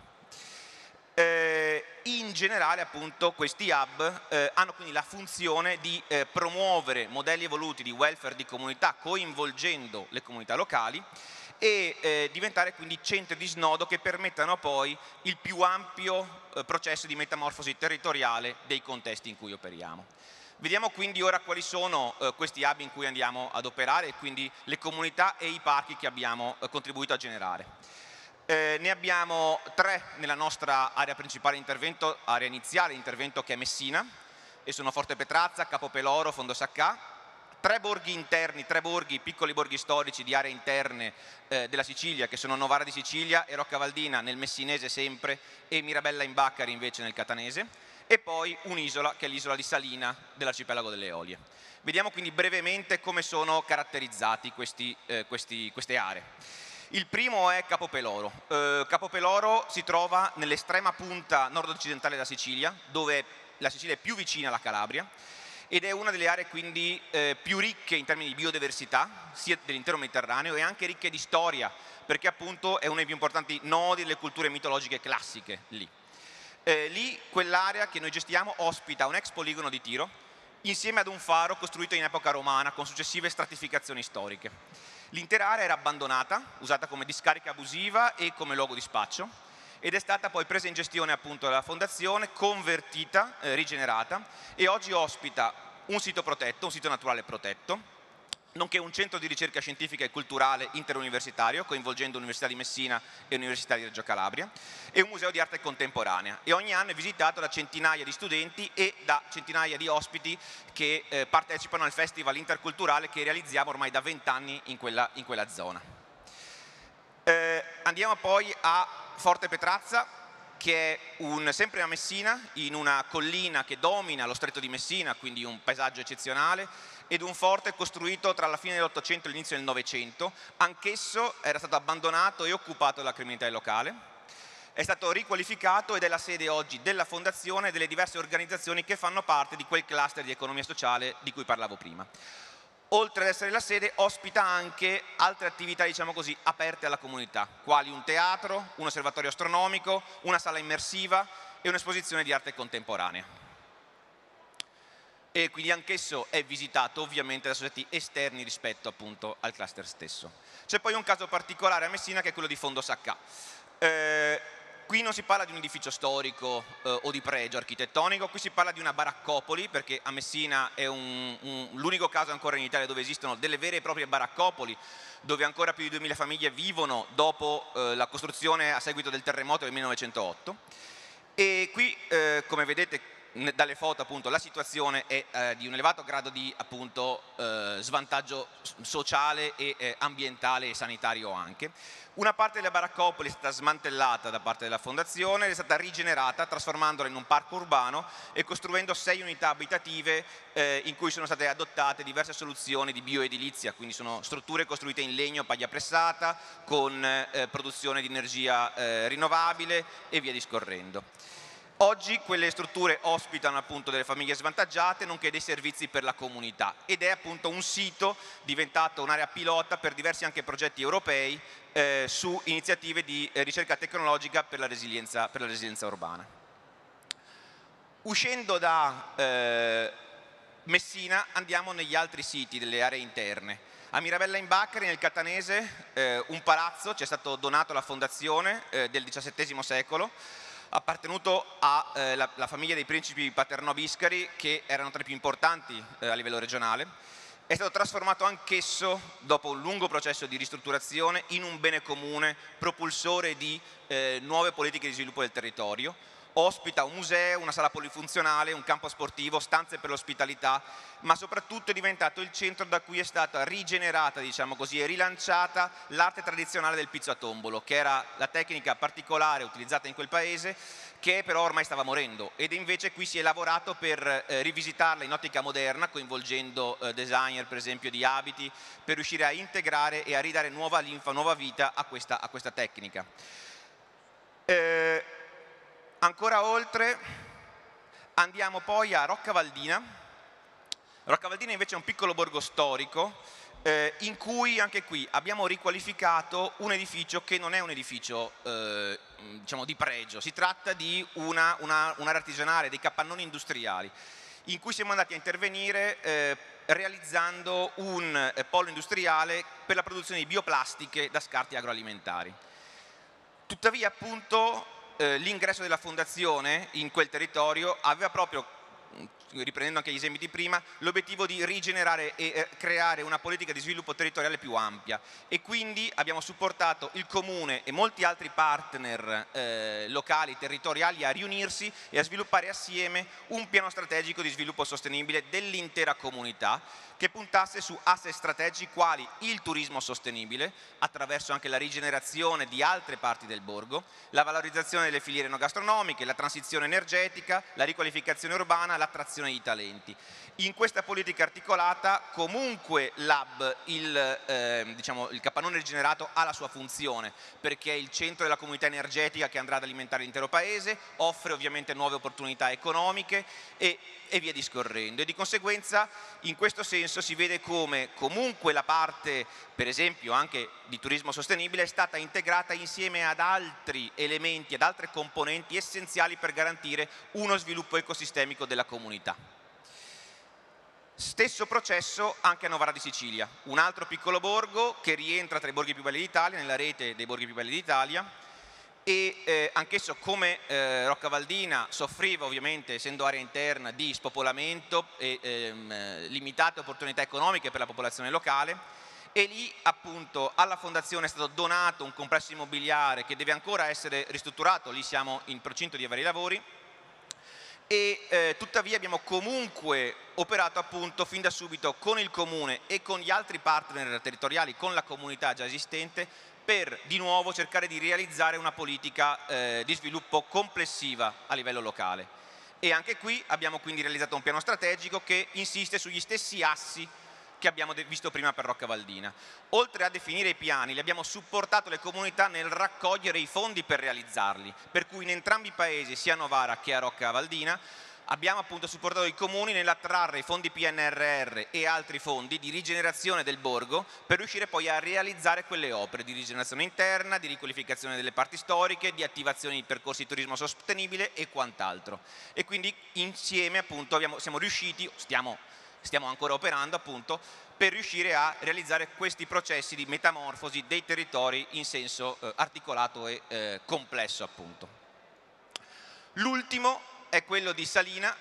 In generale appunto questi hub hanno quindi la funzione di promuovere modelli evoluti di welfare di comunità coinvolgendo le comunità locali e diventare quindi centri di snodo che permettano poi il più ampio processo di metamorfosi territoriale dei contesti in cui operiamo. Vediamo quindi ora quali sono questi hub in cui andiamo ad operare e quindi le comunità e i parchi che abbiamo contribuito a generare. Ne abbiamo 3 nella nostra area principale di intervento, area iniziale di intervento, che è Messina, e sono Forte Petrazza, Capopeloro, Fondo Saccà. 3 borghi interni, 3 borghi, piccoli borghi storici di aree interne della Sicilia, che sono Novara di Sicilia e Roccavaldina nel messinese sempre, e Mirabella in Baccari invece nel catanese, e poi un'isola che è l'isola di Salina dell'arcipelago delle Eolie. Vediamo quindi brevemente come sono caratterizzati queste aree. Il primo è Capopeloro. Capopeloro si trova nell'estrema punta nord-occidentale della Sicilia, dove la Sicilia è più vicina alla Calabria, ed è una delle aree quindi più ricche in termini di biodiversità, sia dell'intero Mediterraneo, e anche ricche di storia, perché appunto è uno dei più importanti nodi delle culture mitologiche classiche lì. Lì quell'area che noi gestiamo ospita un ex poligono di tiro, insieme ad un faro costruito in epoca romana con successive stratificazioni storiche. L'intera area era abbandonata, usata come discarica abusiva e come luogo di spaccio, ed è stata poi presa in gestione appunto dalla fondazione, convertita, rigenerata, e oggi ospita un sito protetto, un sito naturale protetto, nonché un centro di ricerca scientifica e culturale interuniversitario, coinvolgendo l'Università di Messina e l'Università di Reggio Calabria, e un museo di arte contemporanea. E ogni anno è visitato da centinaia di studenti e da centinaia di ospiti che partecipano al festival interculturale che realizziamo ormai da 20 anni in quella zona. Andiamo poi a Forte Petrazza, che è sempre a Messina, in una collina che domina lo stretto di Messina, quindi un paesaggio eccezionale, ed un forte costruito tra la fine dell'Ottocento e l'inizio del Novecento. Anch'esso era stato abbandonato e occupato dalla criminalità locale. È stato riqualificato ed è la sede oggi della fondazione e delle diverse organizzazioni che fanno parte di quel cluster di economia sociale di cui parlavo prima. Oltre ad essere la sede, ospita anche altre attività, diciamo così, aperte alla comunità, quali un teatro, un osservatorio astronomico, una sala immersiva e un'esposizione di arte contemporanea. E quindi anch'esso è visitato ovviamente da soggetti esterni rispetto appunto al cluster stesso. C'è poi un caso particolare a Messina che è quello di Fondo Saccà. Qui non si parla di un edificio storico o di pregio architettonico, qui si parla di una baraccopoli, perché a Messina è l'unico caso ancora in Italia dove esistono delle vere e proprie baraccopoli, dove ancora più di 2000 famiglie vivono dopo la costruzione a seguito del terremoto del 1908. E qui, come vedete dalle foto, appunto, la situazione è di un elevato grado di appunto, svantaggio sociale e ambientale e sanitario anche. Una parte della baraccopoli è stata smantellata da parte della fondazione ed è stata rigenerata trasformandola in un parco urbano e costruendo 6 unità abitative in cui sono state adottate diverse soluzioni di bioedilizia, quindi sono strutture costruite in legno, paglia pressata, con produzione di energia rinnovabile e via discorrendo. Oggi quelle strutture ospitano appunto delle famiglie svantaggiate nonché dei servizi per la comunità ed è appunto un sito diventato un'area pilota per diversi anche progetti europei su iniziative di ricerca tecnologica per la resilienza urbana. Uscendo da Messina andiamo negli altri siti delle aree interne. A Mirabella in Baccheri, nel Catanese, un palazzo ci è stato donato alla fondazione del XVII secolo, appartenuto alla famiglia dei principi Paternò-Biscari, che erano tra i più importanti a livello regionale. È stato trasformato anch'esso, dopo un lungo processo di ristrutturazione, in un bene comune, propulsore di nuove politiche di sviluppo del territorio. Ospita un museo, una sala polifunzionale, un campo sportivo, stanze per l'ospitalità, ma soprattutto è diventato il centro da cui è stata rigenerata, diciamo così, e rilanciata l'arte tradizionale del pizzatombolo, che era la tecnica particolare utilizzata in quel paese, che però ormai stava morendo, ed invece qui si è lavorato per rivisitarla in ottica moderna, coinvolgendo designer per esempio di abiti, per riuscire a integrare e a ridare nuova linfa, nuova vita a questa tecnica. Ancora oltre andiamo poi a Roccavaldina. Roccavaldina invece è un piccolo borgo storico in cui anche qui abbiamo riqualificato un edificio che non è un edificio diciamo di pregio, si tratta di un'area artigianale, dei capannoni industriali, in cui siamo andati a intervenire realizzando un polo industriale per la produzione di bioplastiche da scarti agroalimentari. Tuttavia appunto l'ingresso della fondazione in quel territorio aveva proprio, riprendendo anche gli esempi di prima, l'obiettivo di rigenerare e creare una politica di sviluppo territoriale più ampia, e quindi abbiamo supportato il Comune e molti altri partner locali, territoriali, a riunirsi e a sviluppare assieme un piano strategico di sviluppo sostenibile dell'intera comunità, che puntasse su asset strategici quali il turismo sostenibile, attraverso anche la rigenerazione di altre parti del borgo, la valorizzazione delle filiere enogastronomiche, la transizione energetica, la riqualificazione urbana, l'attrazione di talenti. In questa politica articolata comunque l'hub, diciamo, il capannone rigenerato, ha la sua funzione, perché è il centro della comunità energetica che andrà ad alimentare l'intero paese, offre ovviamente nuove opportunità economiche e via discorrendo, e di conseguenza in questo senso si vede come comunque la parte, per esempio anche di turismo sostenibile, è stata integrata insieme ad altri elementi, ad altre componenti essenziali per garantire uno sviluppo ecosistemico della comunità. Stesso processo anche a Novara di Sicilia, un altro piccolo borgo che rientra tra i borghi più belli d'Italia, nella rete dei borghi più belli d'Italia, e anch'esso come Roccavaldina soffriva ovviamente, essendo area interna, di spopolamento e limitate opportunità economiche per la popolazione locale, e lì appunto alla fondazione è stato donato un complesso immobiliare che deve ancora essere ristrutturato, lì siamo in procinto di avere i lavori, e tuttavia abbiamo comunque operato appunto fin da subito con il comune e con gli altri partner territoriali, con la comunità già esistente, per di nuovo cercare di realizzare una politica di sviluppo complessiva a livello locale. E anche qui abbiamo quindi realizzato un piano strategico che insiste sugli stessi assi che abbiamo visto prima per Roccavaldina. Oltre a definire i piani, abbiamo supportato le comunità nel raccogliere i fondi per realizzarli, per cui in entrambi i paesi, sia a Novara che a Roccavaldina, abbiamo appunto supportato i comuni nell'attrarre i fondi PNRR e altri fondi di rigenerazione del borgo per riuscire poi a realizzare quelle opere di rigenerazione interna, di riqualificazione delle parti storiche, di attivazione di percorsi di turismo sostenibile e quant'altro. E quindi insieme appunto siamo riusciti, stiamo ancora operando appunto per riuscire a realizzare questi processi di metamorfosi dei territori in senso articolato e complesso appunto. L'ultimo è quello di Salina,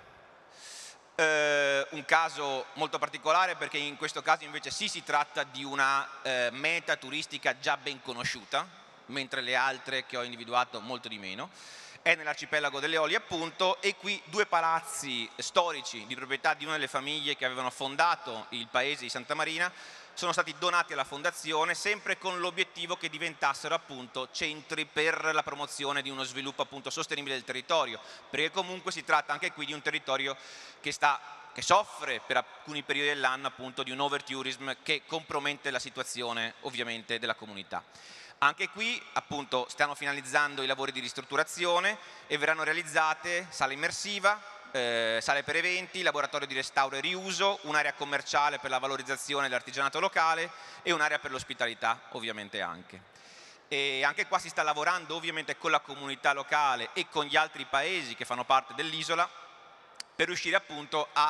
un caso molto particolare perché in questo caso invece sì si tratta di una meta turistica già ben conosciuta, mentre le altre che ho individuato molto di meno. È nell'arcipelago delle Eolie appunto, e qui due palazzi storici di proprietà di una delle famiglie che avevano fondato il paese di Santa Marina sono stati donati alla fondazione, sempre con l'obiettivo che diventassero appunto centri per la promozione di uno sviluppo appunto sostenibile del territorio, perché comunque si tratta anche qui di un territorio che soffre per alcuni periodi dell'anno appunto di un overtourism che compromette la situazione ovviamente della comunità. Anche qui appunto stanno finalizzando i lavori di ristrutturazione e verranno realizzate sala immersiva, sale per eventi, laboratorio di restauro e riuso, un'area commerciale per la valorizzazione dell'artigianato locale e un'area per l'ospitalità ovviamente anche. E anche qua si sta lavorando ovviamente con la comunità locale e con gli altri paesi che fanno parte dell'isola per riuscire appunto a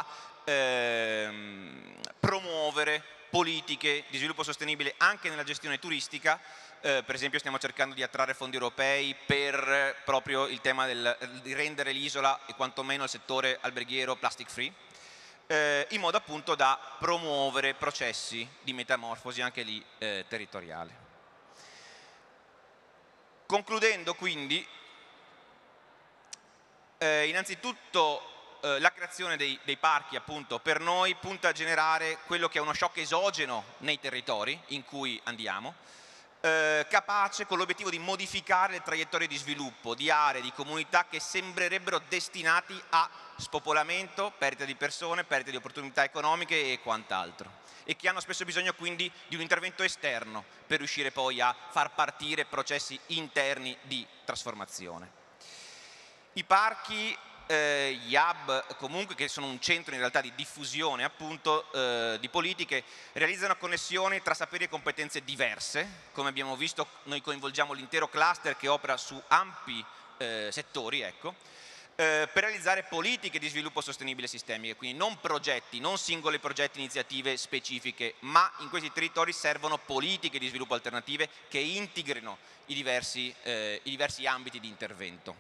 promuovere politiche di sviluppo sostenibile anche nella gestione turistica. Per esempio stiamo cercando di attrarre fondi europei per proprio il tema di rendere l'isola e quantomeno il settore alberghiero plastic free, in modo appunto da promuovere processi di metamorfosi anche lì territoriale. Concludendo quindi, innanzitutto la creazione dei parchi appunto per noi punta a generare quello che è uno shock esogeno nei territori in cui andiamo, capace con l'obiettivo di modificare le traiettorie di sviluppo di aree, di comunità che sembrerebbero destinati a spopolamento, perdita di persone, perdita di opportunità economiche e quant'altro, e che hanno spesso bisogno quindi di un intervento esterno per riuscire poi a far partire processi interni di trasformazione. I parchi, gli hub comunque, che sono un centro in realtà di diffusione appunto di politiche, realizzano connessioni tra saperi e competenze diverse. Come abbiamo visto, noi coinvolgiamo l'intero cluster che opera su ampi settori, ecco, per realizzare politiche di sviluppo sostenibile sistemiche, quindi non progetti, non singoli progetti, iniziative specifiche, ma in questi territori servono politiche di sviluppo alternative che integrino i diversi ambiti di intervento.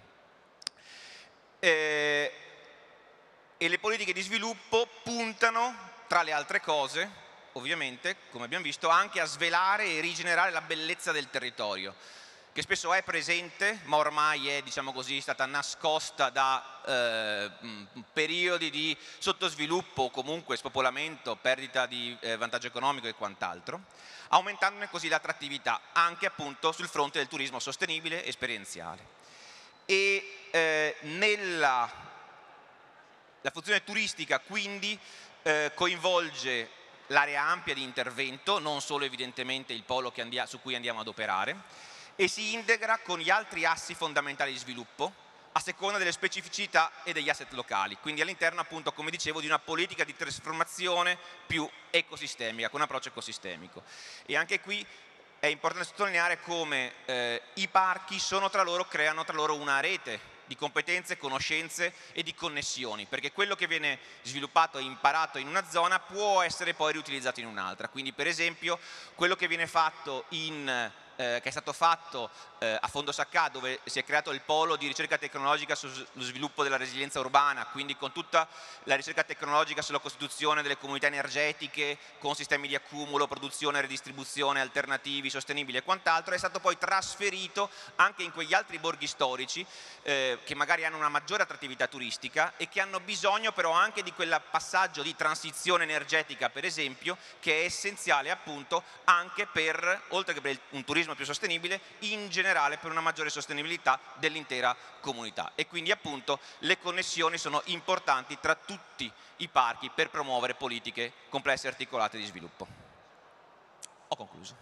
E le politiche di sviluppo puntano, tra le altre cose, ovviamente, come abbiamo visto, anche a svelare e rigenerare la bellezza del territorio, che spesso è presente, ma ormai è, diciamo così, stata nascosta da periodi di sottosviluppo o comunque spopolamento, perdita di vantaggio economico e quant'altro, aumentandone così l'attrattività anche appunto sul fronte del turismo sostenibile e esperienziale. E la funzione turistica quindi coinvolge l'area ampia di intervento, non solo evidentemente il polo su cui andiamo ad operare, e si integra con gli altri assi fondamentali di sviluppo a seconda delle specificità e degli asset locali, quindi all'interno appunto, come dicevo, di una politica di trasformazione più ecosistemica, con un approccio ecosistemico. E anche qui è importante sottolineare come i parchi creano tra loro una rete di competenze, conoscenze e di connessioni, perché quello che viene sviluppato e imparato in una zona può essere poi riutilizzato in un'altra. Quindi per esempio quello che viene fatto che è stato fatto a Fondo Saccà, dove si è creato il polo di ricerca tecnologica sullo sviluppo della resilienza urbana, quindi con tutta la ricerca tecnologica sulla costituzione delle comunità energetiche, con sistemi di accumulo, produzione, redistribuzione, alternativi, sostenibili e quant'altro, è stato poi trasferito anche in quegli altri borghi storici che magari hanno una maggiore attrattività turistica e che hanno bisogno però anche di quel passaggio di transizione energetica, per esempio, che è essenziale appunto anche per, oltre che per un turismo più sostenibile, in generale per una maggiore sostenibilità dell'intera comunità. E quindi appunto le connessioni sono importanti tra tutti i parchi per promuovere politiche complesse e articolate di sviluppo. Ho concluso.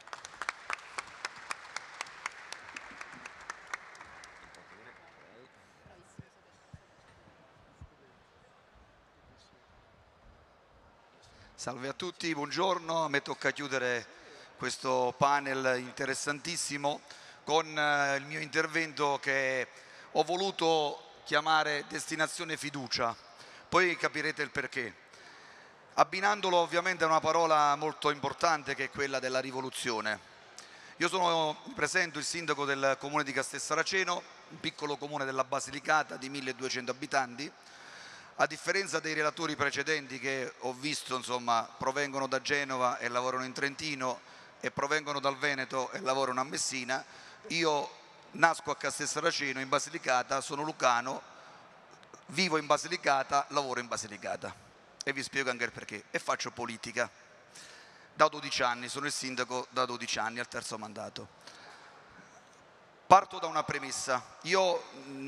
Salve a tutti, buongiorno. A me tocca chiudere questo panel interessantissimo con il mio intervento che ho voluto chiamare Destinazione Fiducia, poi capirete il perché, abbinandolo ovviamente a una parola molto importante che è quella della rivoluzione. Io presento il sindaco del comune di Castelsaraceno, un piccolo comune della Basilicata di 1200 abitanti. A differenza dei relatori precedenti che ho visto, insomma, provengono da Genova e lavorano in Trentino e provengono dal Veneto e lavorano a Messina, io nasco a Castelsaraceno in Basilicata, sono lucano, vivo in Basilicata, lavoro in Basilicata e vi spiego anche il perché. E faccio politica da 12 anni, sono il sindaco da 12 anni al terzo mandato. Parto da una premessa, io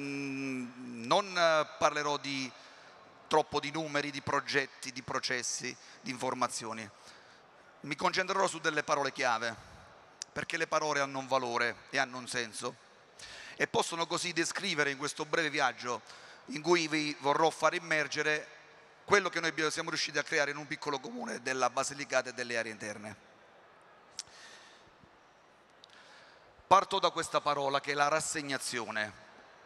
non parlerò troppo di numeri, di progetti, di processi, di informazioni. Mi concentrerò su delle parole chiave, perché le parole hanno un valore e hanno un senso e possono così descrivere in questo breve viaggio in cui vi vorrò far immergere quello che noi siamo riusciti a creare in un piccolo comune della Basilicata e delle aree interne. Parto da questa parola che è la rassegnazione.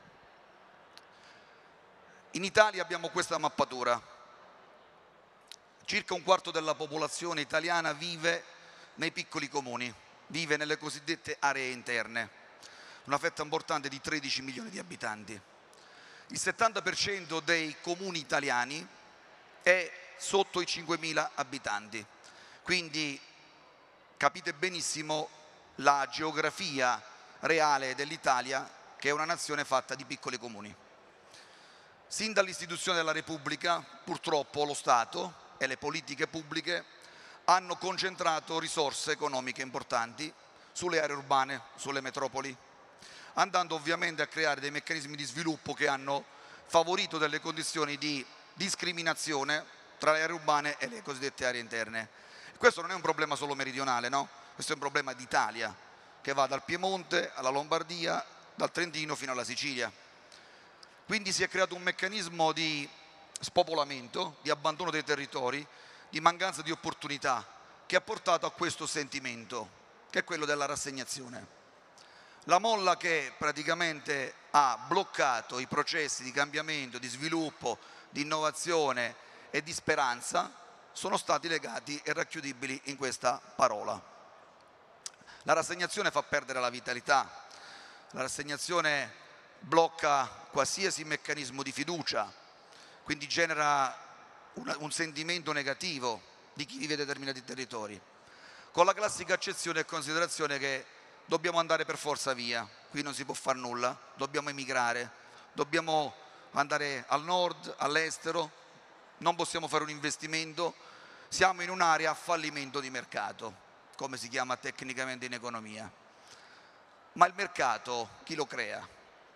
In Italia abbiamo questa mappatura. Circa un quarto della popolazione italiana vive nei piccoli comuni, vive nelle cosiddette aree interne, una fetta importante di 13 milioni di abitanti. Il 70% dei comuni italiani è sotto i 5.000 abitanti, quindi capite benissimo la geografia reale dell'Italia, che è una nazione fatta di piccoli comuni. Sin dall'istituzione della Repubblica, purtroppo lo Stato e le politiche pubbliche hanno concentrato risorse economiche importanti sulle aree urbane, sulle metropoli, andando ovviamente a creare dei meccanismi di sviluppo che hanno favorito delle condizioni di discriminazione tra le aree urbane e le cosiddette aree interne. Questo non è un problema solo meridionale, no? Questo è un problema d'Italia, che va dal Piemonte alla Lombardia, dal Trentino fino alla Sicilia. Quindi si è creato un meccanismo di spopolamento, di abbandono dei territori, di mancanza di opportunità, che ha portato a questo sentimento, che è quello della rassegnazione. La molla che praticamente ha bloccato i processi di cambiamento, di sviluppo, di innovazione e di speranza sono stati legati e racchiudibili in questa parola. La rassegnazione fa perdere la vitalità, la rassegnazione blocca qualsiasi meccanismo di fiducia, quindi genera un sentimento negativo di chi vive determinati territori, con la classica accezione e considerazione che dobbiamo andare per forza via, qui non si può fare nulla, dobbiamo emigrare, dobbiamo andare al nord, all'estero, non possiamo fare un investimento, siamo in un'area a fallimento di mercato, come si chiama tecnicamente in economia. Ma il mercato chi lo crea?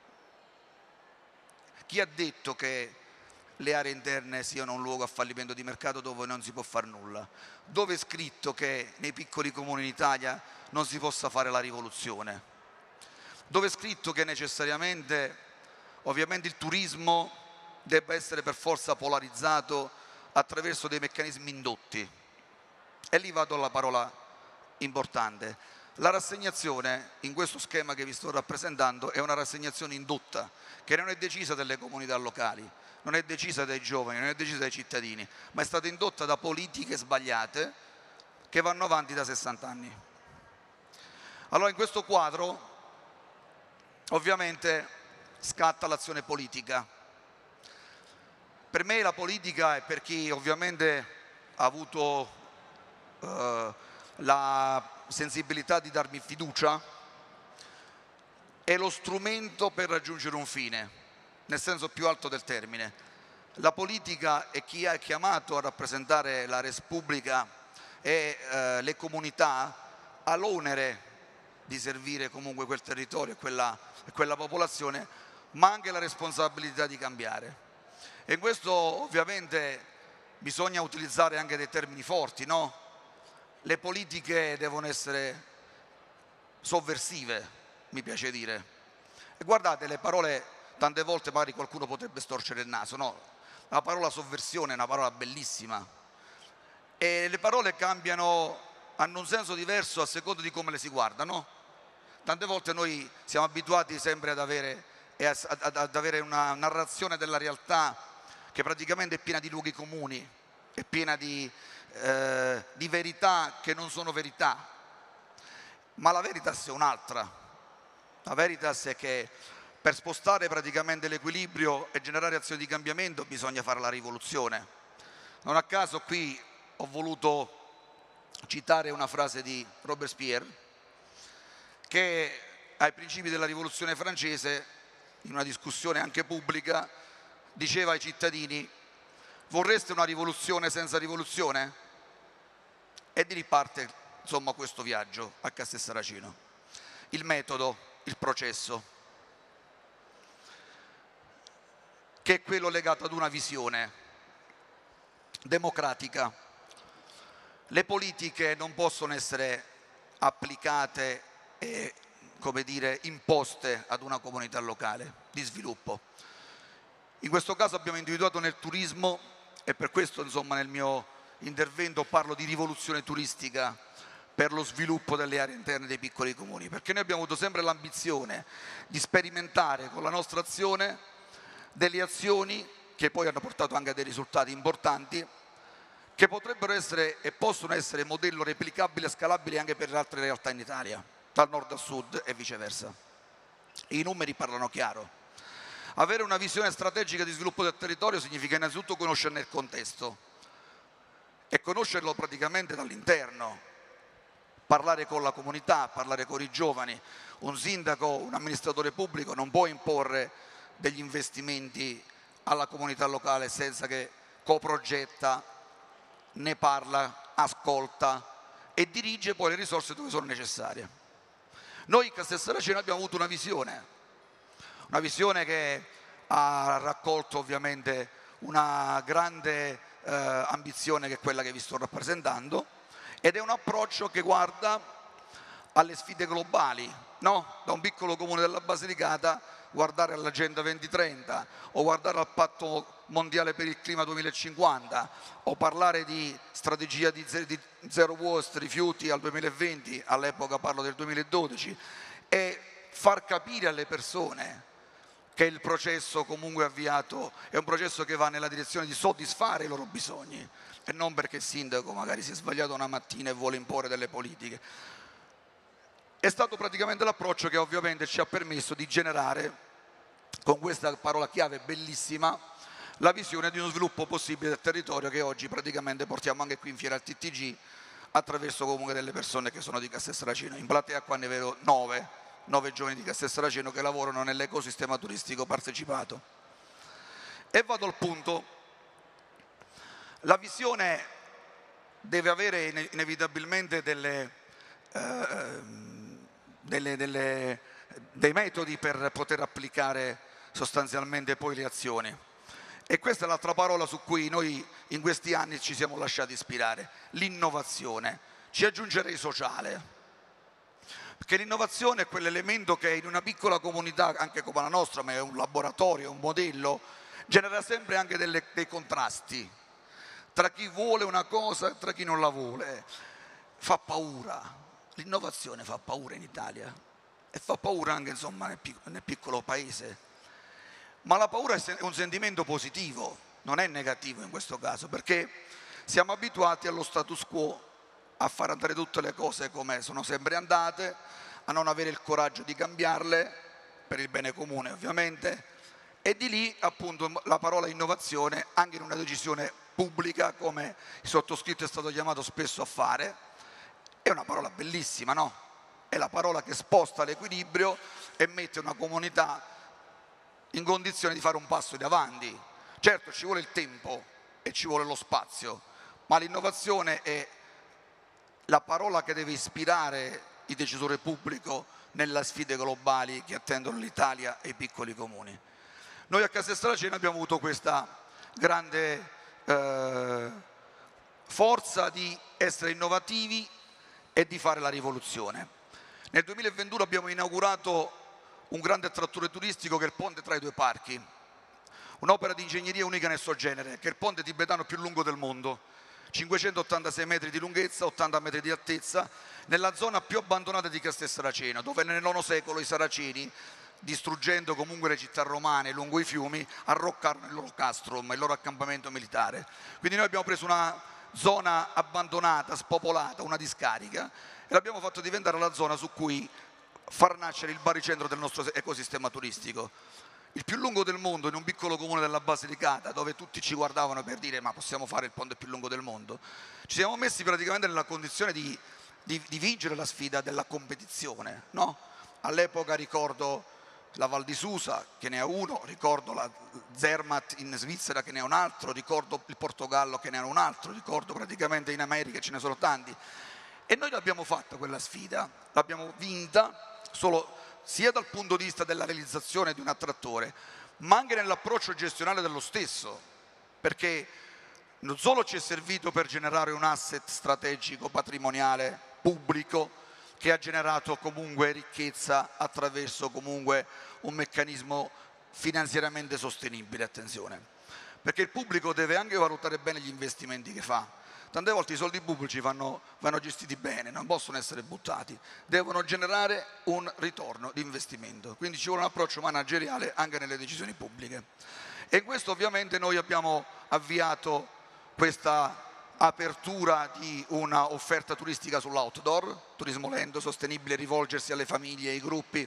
Chi ha detto che le aree interne siano un luogo a fallimento di mercato dove non si può fare nulla? Dove è scritto che nei piccoli comuni in Italia non si possa fare la rivoluzione? Dove è scritto che necessariamente, ovviamente, il turismo debba essere per forza polarizzato attraverso dei meccanismi indotti? E lì vado alla parola importante. La rassegnazione, in questo schema che vi sto rappresentando, è una rassegnazione indotta, che non è decisa dalle comunità locali, non è decisa dai giovani, non è decisa dai cittadini, ma è stata indotta da politiche sbagliate che vanno avanti da 60 anni. Allora in questo quadro ovviamente scatta l'azione politica. Per me la politica, e per chi ovviamente ha avuto la sensibilità di darmi fiducia, è lo strumento per raggiungere un fine, nel senso più alto del termine. La politica e chi è chiamato a rappresentare la res publica e le comunità ha l'onere di servire comunque quel territorio e quella popolazione, ma anche la responsabilità di cambiare. E in questo ovviamente bisogna utilizzare anche dei termini forti, no? Le politiche devono essere sovversive, mi piace dire. E guardate, le parole, tante volte magari qualcuno potrebbe storcere il naso, no? La parola sovversione è una parola bellissima e le parole cambiano, hanno un senso diverso a seconda di come le si guardano. Tante volte noi siamo abituati sempre ad avere una narrazione della realtà che praticamente è piena di luoghi comuni, è piena di verità che non sono verità, ma la veritas è un'altra. La veritas è che per spostare praticamente l'equilibrio e generare azioni di cambiamento bisogna fare la rivoluzione. Non a caso qui ho voluto citare una frase di Robespierre che ai principi della rivoluzione francese, in una discussione anche pubblica, diceva ai cittadini: vorreste una rivoluzione senza rivoluzione? E di lì parte insomma questo viaggio a Castel Saracino. Il metodo, il processo, che è quello legato ad una visione democratica. Le politiche non possono essere applicate e, come dire, imposte ad una comunità locale di sviluppo. In questo caso abbiamo individuato nel turismo, e per questo insomma nel mio intervento parlo di rivoluzione turistica per lo sviluppo delle aree interne dei piccoli comuni, perché noi abbiamo avuto sempre l'ambizione di sperimentare con la nostra azione delle azioni che poi hanno portato anche a dei risultati importanti, che potrebbero essere e possono essere modello replicabile e scalabile anche per le altre realtà in Italia, dal nord al sud e viceversa. I numeri parlano chiaro. Avere una visione strategica di sviluppo del territorio significa innanzitutto conoscerne il contesto e conoscerlo praticamente dall'interno, parlare con la comunità, parlare con i giovani. Un sindaco, un amministratore pubblico non può imporre degli investimenti alla comunità locale senza che coprogetta, ne parla, ascolta e dirige poi le risorse dove sono necessarie. Noi in Castel Saracino abbiamo avuto una visione che ha raccolto ovviamente una grande ambizione, che è quella che vi sto rappresentando, ed è un approccio che guarda alle sfide globali, no? Da un piccolo comune della Basilicata guardare all'Agenda 2030 o guardare al Patto Mondiale per il Clima 2050 o parlare di strategia di zero waste, rifiuti al 2020, all'epoca parlo del 2012, e far capire alle persone che il processo comunque avviato è un processo che va nella direzione di soddisfare i loro bisogni e non perché il sindaco magari si è sbagliato una mattina e vuole imporre delle politiche. È stato praticamente l'approccio che ovviamente ci ha permesso di generare, con questa parola chiave bellissima, la visione di uno sviluppo possibile del territorio che oggi praticamente portiamo anche qui in fiera al TTG attraverso comunque delle persone che sono di Castel Saracino. In platea qua ne vedo 9 giovani di Castel Saracino che lavorano nell'ecosistema turistico partecipato. E vado al punto. La visione deve avere inevitabilmente dei metodi per poter applicare sostanzialmente poi le azioni. E questa è l'altra parola su cui noi in questi anni ci siamo lasciati ispirare, l'innovazione. Ci aggiungerei sociale. Perché l'innovazione è quell'elemento che in una piccola comunità, anche come la nostra, ma è un laboratorio, un modello, genera sempre anche dei contrasti tra chi vuole una cosa e tra chi non la vuole. Fa paura. l'innovazione fa paura in Italia e fa paura anche insomma nel piccolo paese, ma la paura è un sentimento positivo, non è negativo in questo caso, perché siamo abituati allo status quo, a far andare tutte le cose come sono sempre andate, a non avere il coraggio di cambiarle, per il bene comune ovviamente, e di lì appunto la parola innovazione, anche in una decisione pubblica come il sottoscritto è stato chiamato spesso a fare, è una parola bellissima, no? È la parola che sposta l'equilibrio e mette una comunità in condizione di fare un passo in avanti. Certo ci vuole il tempo e ci vuole lo spazio, ma l'innovazione è la parola che deve ispirare il decisore pubblico nelle sfide globali che attendono l'Italia e i piccoli comuni. Noi a Castello Saraceno abbiamo avuto questa grande forza di essere innovativi e di fare la rivoluzione. Nel 2021 abbiamo inaugurato un grande attrattore turistico che è il ponte tra i due parchi, un'opera di ingegneria unica nel suo genere, che è il ponte tibetano più lungo del mondo, 586 metri di lunghezza, 80 metri di altezza, nella zona più abbandonata di Castel Saraceno, dove nel IX secolo i saraceni, distruggendo comunque le città romane lungo i fiumi, arroccarono il loro castrum, il loro accampamento militare. Quindi noi abbiamo preso una zona abbandonata, spopolata, una discarica, e l'abbiamo fatto diventare la zona su cui far nascere il baricentro del nostro ecosistema turistico. Il più lungo del mondo, in un piccolo comune della Basilicata, dove tutti ci guardavano per dire ma possiamo fare il ponte più lungo del mondo, ci siamo messi praticamente nella condizione di vincere la sfida della competizione, no? All'epoca ricordo la Val di Susa che ne ha uno, ricordo la Zermatt in Svizzera che ne ha un altro, ricordo il Portogallo che ne ha un altro, ricordo praticamente in America ce ne sono tanti, e noi l'abbiamo fatta quella sfida, l'abbiamo vinta solo sia dal punto di vista della realizzazione di un attrattore, ma anche nell'approccio gestionale dello stesso, perché non solo ci è servito per generare un asset strategico patrimoniale pubblico che ha generato comunque ricchezza attraverso comunque un meccanismo finanziariamente sostenibile, attenzione, perché il pubblico deve anche valutare bene gli investimenti che fa. Tante volte i soldi pubblici vanno gestiti bene, non possono essere buttati, devono generare un ritorno di investimento, quindi ci vuole un approccio manageriale anche nelle decisioni pubbliche. E in questo ovviamente noi abbiamo avviato questa apertura di una offerta turistica sull'outdoor, turismo lento, sostenibile, rivolgersi alle famiglie, ai gruppi,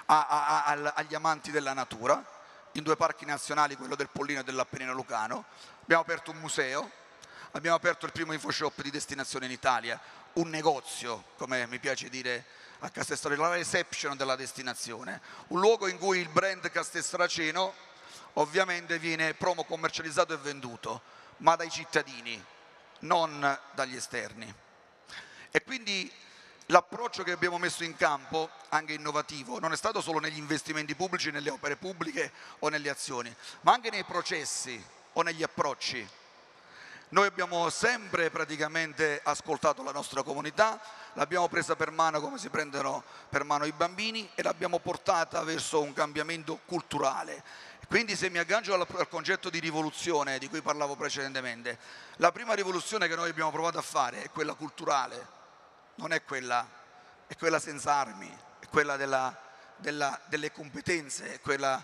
agli amanti della natura, in due parchi nazionali, quello del Pollino e dell'Appennino Lucano. Abbiamo aperto un museo, abbiamo aperto il primo infoshop di destinazione in Italia, un negozio, come mi piace dire a Castel Saraceno, la reception della destinazione, un luogo in cui il brand Castel Saraceno ovviamente viene commercializzato e venduto, ma dai cittadini, non dagli esterni. E quindi l'approccio che abbiamo messo in campo, anche innovativo, non è stato solo negli investimenti pubblici, nelle opere pubbliche o nelle azioni, ma anche nei processi o negli approcci. Noi abbiamo sempre praticamente ascoltato la nostra comunità, l'abbiamo presa per mano come si prendono per mano i bambini e l'abbiamo portata verso un cambiamento culturale. Quindi se mi aggancio al concetto di rivoluzione di cui parlavo precedentemente, la prima rivoluzione che noi abbiamo provato a fare è quella culturale, non è quella, è quella senza armi, è quella delle competenze, è quella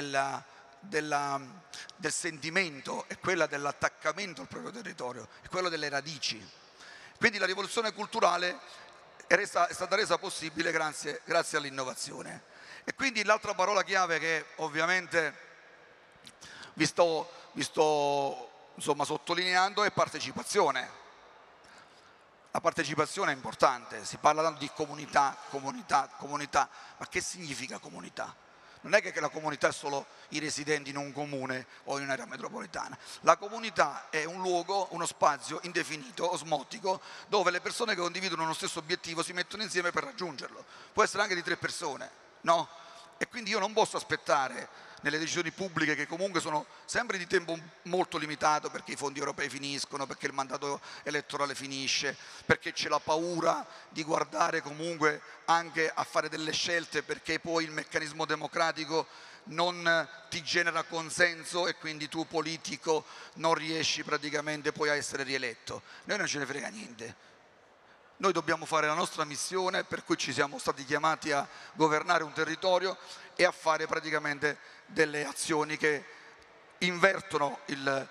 del sentimento, è quella dell'attaccamento al proprio territorio, è quella delle radici. Quindi la rivoluzione culturale è stata resa possibile grazie all'innovazione. E quindi l'altra parola chiave che ovviamente vi sto insomma, sottolineando è partecipazione. La partecipazione è importante, si parla tanto di comunità, ma che significa comunità? Non è che la comunità è solo i residenti in un comune o in un'area metropolitana. La comunità è un luogo, uno spazio indefinito, osmotico, dove le persone che condividono uno stesso obiettivo si mettono insieme per raggiungerlo. Può essere anche di 3 persone, no? E quindi io non posso aspettare nelle decisioni pubbliche, che comunque sono sempre di tempo molto limitato, perché i fondi europei finiscono, perché il mandato elettorale finisce, perché c'è la paura di guardare comunque anche a fare delle scelte, perché poi il meccanismo democratico non ti genera consenso e quindi tu politico non riesci praticamente poi a essere rieletto. Noi non ce ne frega niente. Noi dobbiamo fare la nostra missione, per cui ci siamo stati chiamati a governare un territorio e a fare praticamente delle azioni che invertono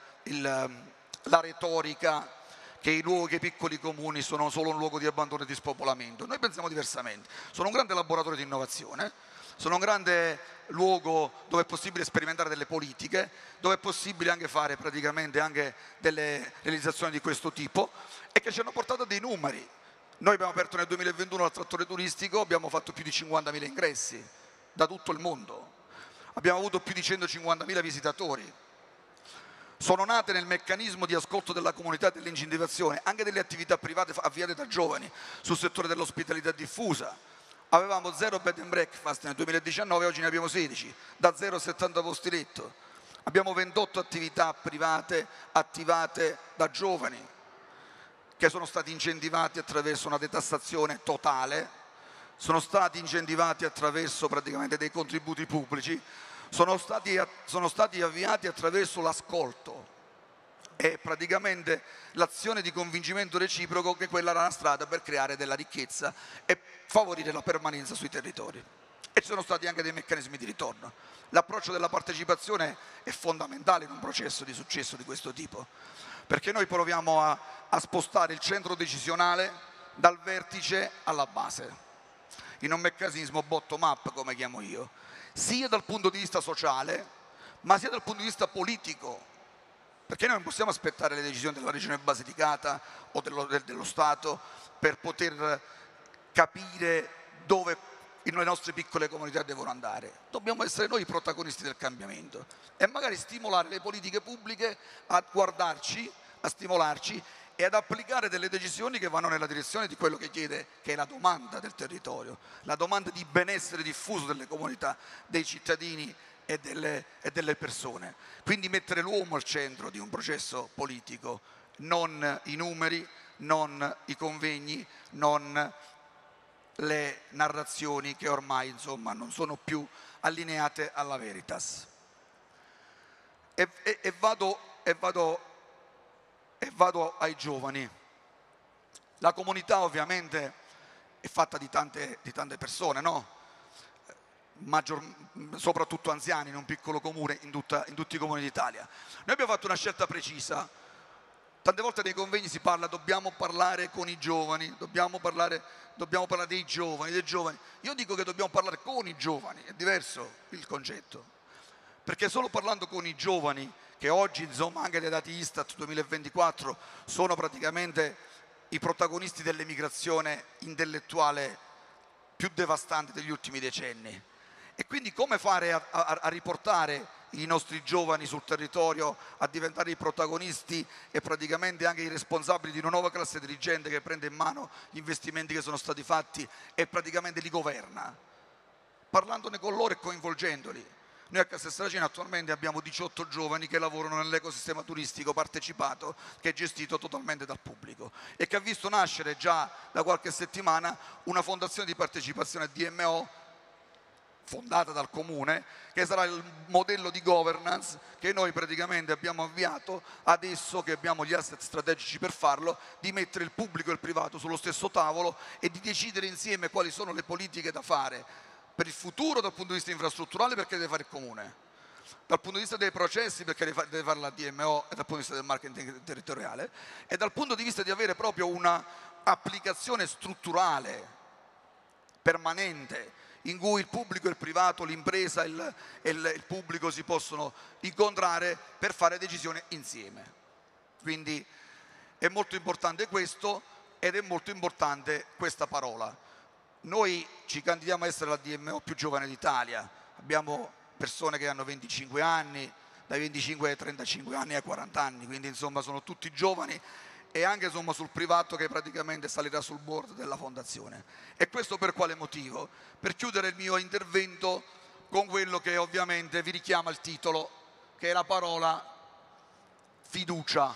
la retorica che i piccoli comuni sono solo un luogo di abbandono e di spopolamento. Noi pensiamo diversamente. Sono un grande laboratorio di innovazione, sono un grande luogo dove è possibile sperimentare delle politiche, dove è possibile anche fare praticamente anche delle realizzazioni di questo tipo e che ci hanno portato a dei numeri. Noi abbiamo aperto nel 2021 l'attrattore turistico, abbiamo fatto più di 50.000 ingressi da tutto il mondo, abbiamo avuto più di 150.000 visitatori. Sono nate nel meccanismo di ascolto della comunità e dell'incentivazione anche delle attività private avviate da giovani sul settore dell'ospitalità diffusa. Avevamo 0 bed and breakfast nel 2019, oggi ne abbiamo 16, da 0 a 70 posti letto. Abbiamo 28 attività private attivate da giovani che sono stati incentivati attraverso una detassazione totale, sono stati incentivati attraverso praticamente dei contributi pubblici, sono stati avviati attraverso l'ascolto e praticamente l'azione di convincimento reciproco, che quella era la strada per creare della ricchezza e favorire la permanenza sui territori. E ci sono stati anche dei meccanismi di ritorno. L'approccio della partecipazione è fondamentale in un processo di successo di questo tipo, perché noi proviamo a spostare il centro decisionale dal vertice alla base, in un meccanismo bottom up, come chiamo io, sia dal punto di vista sociale, ma sia dal punto di vista politico, perché noi non possiamo aspettare le decisioni della Regione Basilicata o dello Stato per poter capire dove le nostre piccole comunità devono andare. Dobbiamo essere noi i protagonisti del cambiamento e magari stimolare le politiche pubbliche a guardarci, a stimolarci e ad applicare delle decisioni che vanno nella direzione di quello che chiede, che è la domanda del territorio, la domanda di benessere diffuso delle comunità, dei cittadini e delle persone. Quindi mettere l'uomo al centro di un processo politico, non i numeri, non i convegni, non le narrazioni che ormai insomma non sono più allineate alla veritas. E vado ai giovani. La comunità ovviamente è fatta di tante persone, no? Soprattutto anziani in un piccolo comune, in tutti i comuni d'Italia. Noi abbiamo fatto una scelta precisa. Tante volte nei convegni si parla, dobbiamo parlare con i giovani, dobbiamo parlare dei giovani, dei giovani. Io dico che dobbiamo parlare con i giovani, è diverso il concetto, perché solo parlando con i giovani, che oggi insomma anche dai dati Istat 2024 sono praticamente i protagonisti dell'emigrazione intellettuale più devastante degli ultimi decenni. E quindi come fare a riportare i nostri giovani sul territorio a diventare i protagonisti e praticamente anche i responsabili di una nuova classe dirigente che prende in mano gli investimenti che sono stati fatti e praticamente li governa, parlandone con loro e coinvolgendoli. Noi a Castel Saraceno attualmente abbiamo 18 giovani che lavorano nell'ecosistema turistico partecipato, che è gestito totalmente dal pubblico e che ha visto nascere già da qualche settimana una fondazione di partecipazione DMO fondata dal Comune, che sarà il modello di governance che noi praticamente abbiamo avviato adesso che abbiamo gli asset strategici per farlo, di mettere il pubblico e il privato sullo stesso tavolo e di decidere insieme quali sono le politiche da fare per il futuro dal punto di vista infrastrutturale, perché deve fare il Comune, dal punto di vista dei processi perché deve fare la DMO e dal punto di vista del marketing territoriale e dal punto di vista di avere proprio una applicazione strutturale, permanente, in cui il pubblico e il privato, l'impresa e il pubblico si possono incontrare per fare decisioni insieme. Quindi è molto importante questo ed è molto importante questa parola. Noi ci candidiamo a essere la DMO più giovane d'Italia, abbiamo persone che hanno 25 anni, dai 25 ai 35 anni ai 40 anni, quindi insomma sono tutti giovani e anche insomma sul privato che praticamente salirà sul board della fondazione. E questo per quale motivo? Per chiudere il mio intervento con quello che ovviamente vi richiama il titolo, che è la parola fiducia.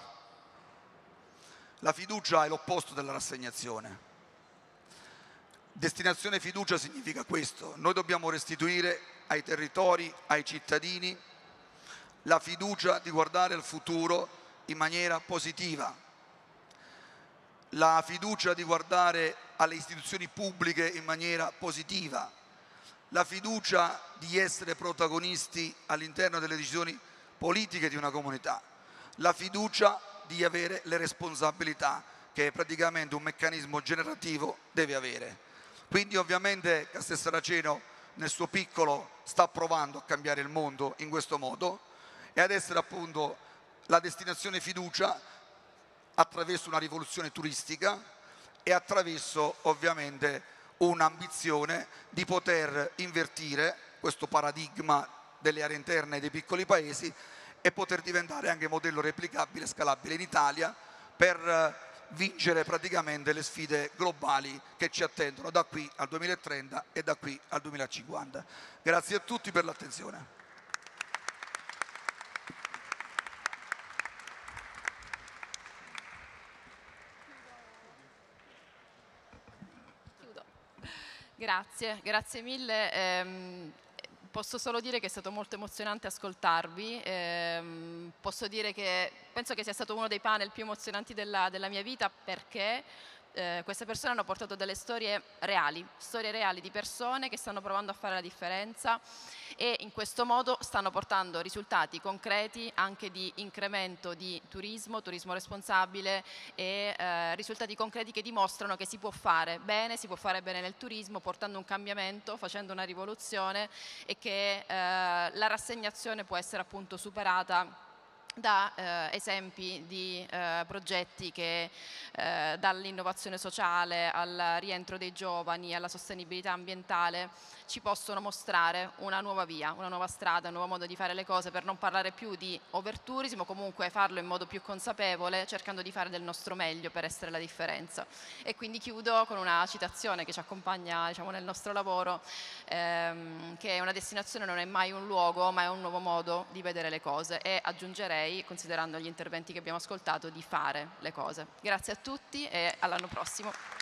La fiducia è l'opposto della rassegnazione. Destinazione fiducia significa questo: noi dobbiamo restituire ai territori, ai cittadini, la fiducia di guardare al futuro in maniera positiva. la fiducia di guardare alle istituzioni pubbliche in maniera positiva, la fiducia di essere protagonisti all'interno delle decisioni politiche di una comunità, la fiducia di avere le responsabilità che praticamente un meccanismo generativo deve avere. Quindi ovviamente Castel Saraceno nel suo piccolo sta provando a cambiare il mondo in questo modo e ad essere appunto la destinazione fiducia attraverso una rivoluzione turistica e attraverso ovviamente un'ambizione di poter invertire questo paradigma delle aree interne dei piccoli paesi e poter diventare anche modello replicabile e scalabile in Italia per vincere praticamente le sfide globali che ci attendono da qui al 2030 e da qui al 2050. Grazie a tutti per l'attenzione. Grazie mille. Posso solo dire che è stato molto emozionante ascoltarvi. Posso dire che penso che sia stato uno dei panel più emozionanti della mia vita, perché queste persone hanno portato delle storie reali di persone che stanno provando a fare la differenza e in questo modo stanno portando risultati concreti anche di incremento di turismo responsabile e risultati concreti che dimostrano che si può fare bene nel turismo, portando un cambiamento, facendo una rivoluzione e che la rassegnazione può essere appunto superata da esempi di progetti che dall'innovazione sociale al rientro dei giovani, alla sostenibilità ambientale ci possono mostrare una nuova via, una nuova strada, un nuovo modo di fare le cose, per non parlare più di overtourism, o comunque farlo in modo più consapevole, cercando di fare del nostro meglio per essere la differenza. E quindi chiudo con una citazione che ci accompagna, diciamo, nel nostro lavoro, che una destinazione non è mai un luogo, ma è un nuovo modo di vedere le cose, e aggiungerei, considerando gli interventi che abbiamo ascoltato, di fare le cose. Grazie a tutti e all'anno prossimo.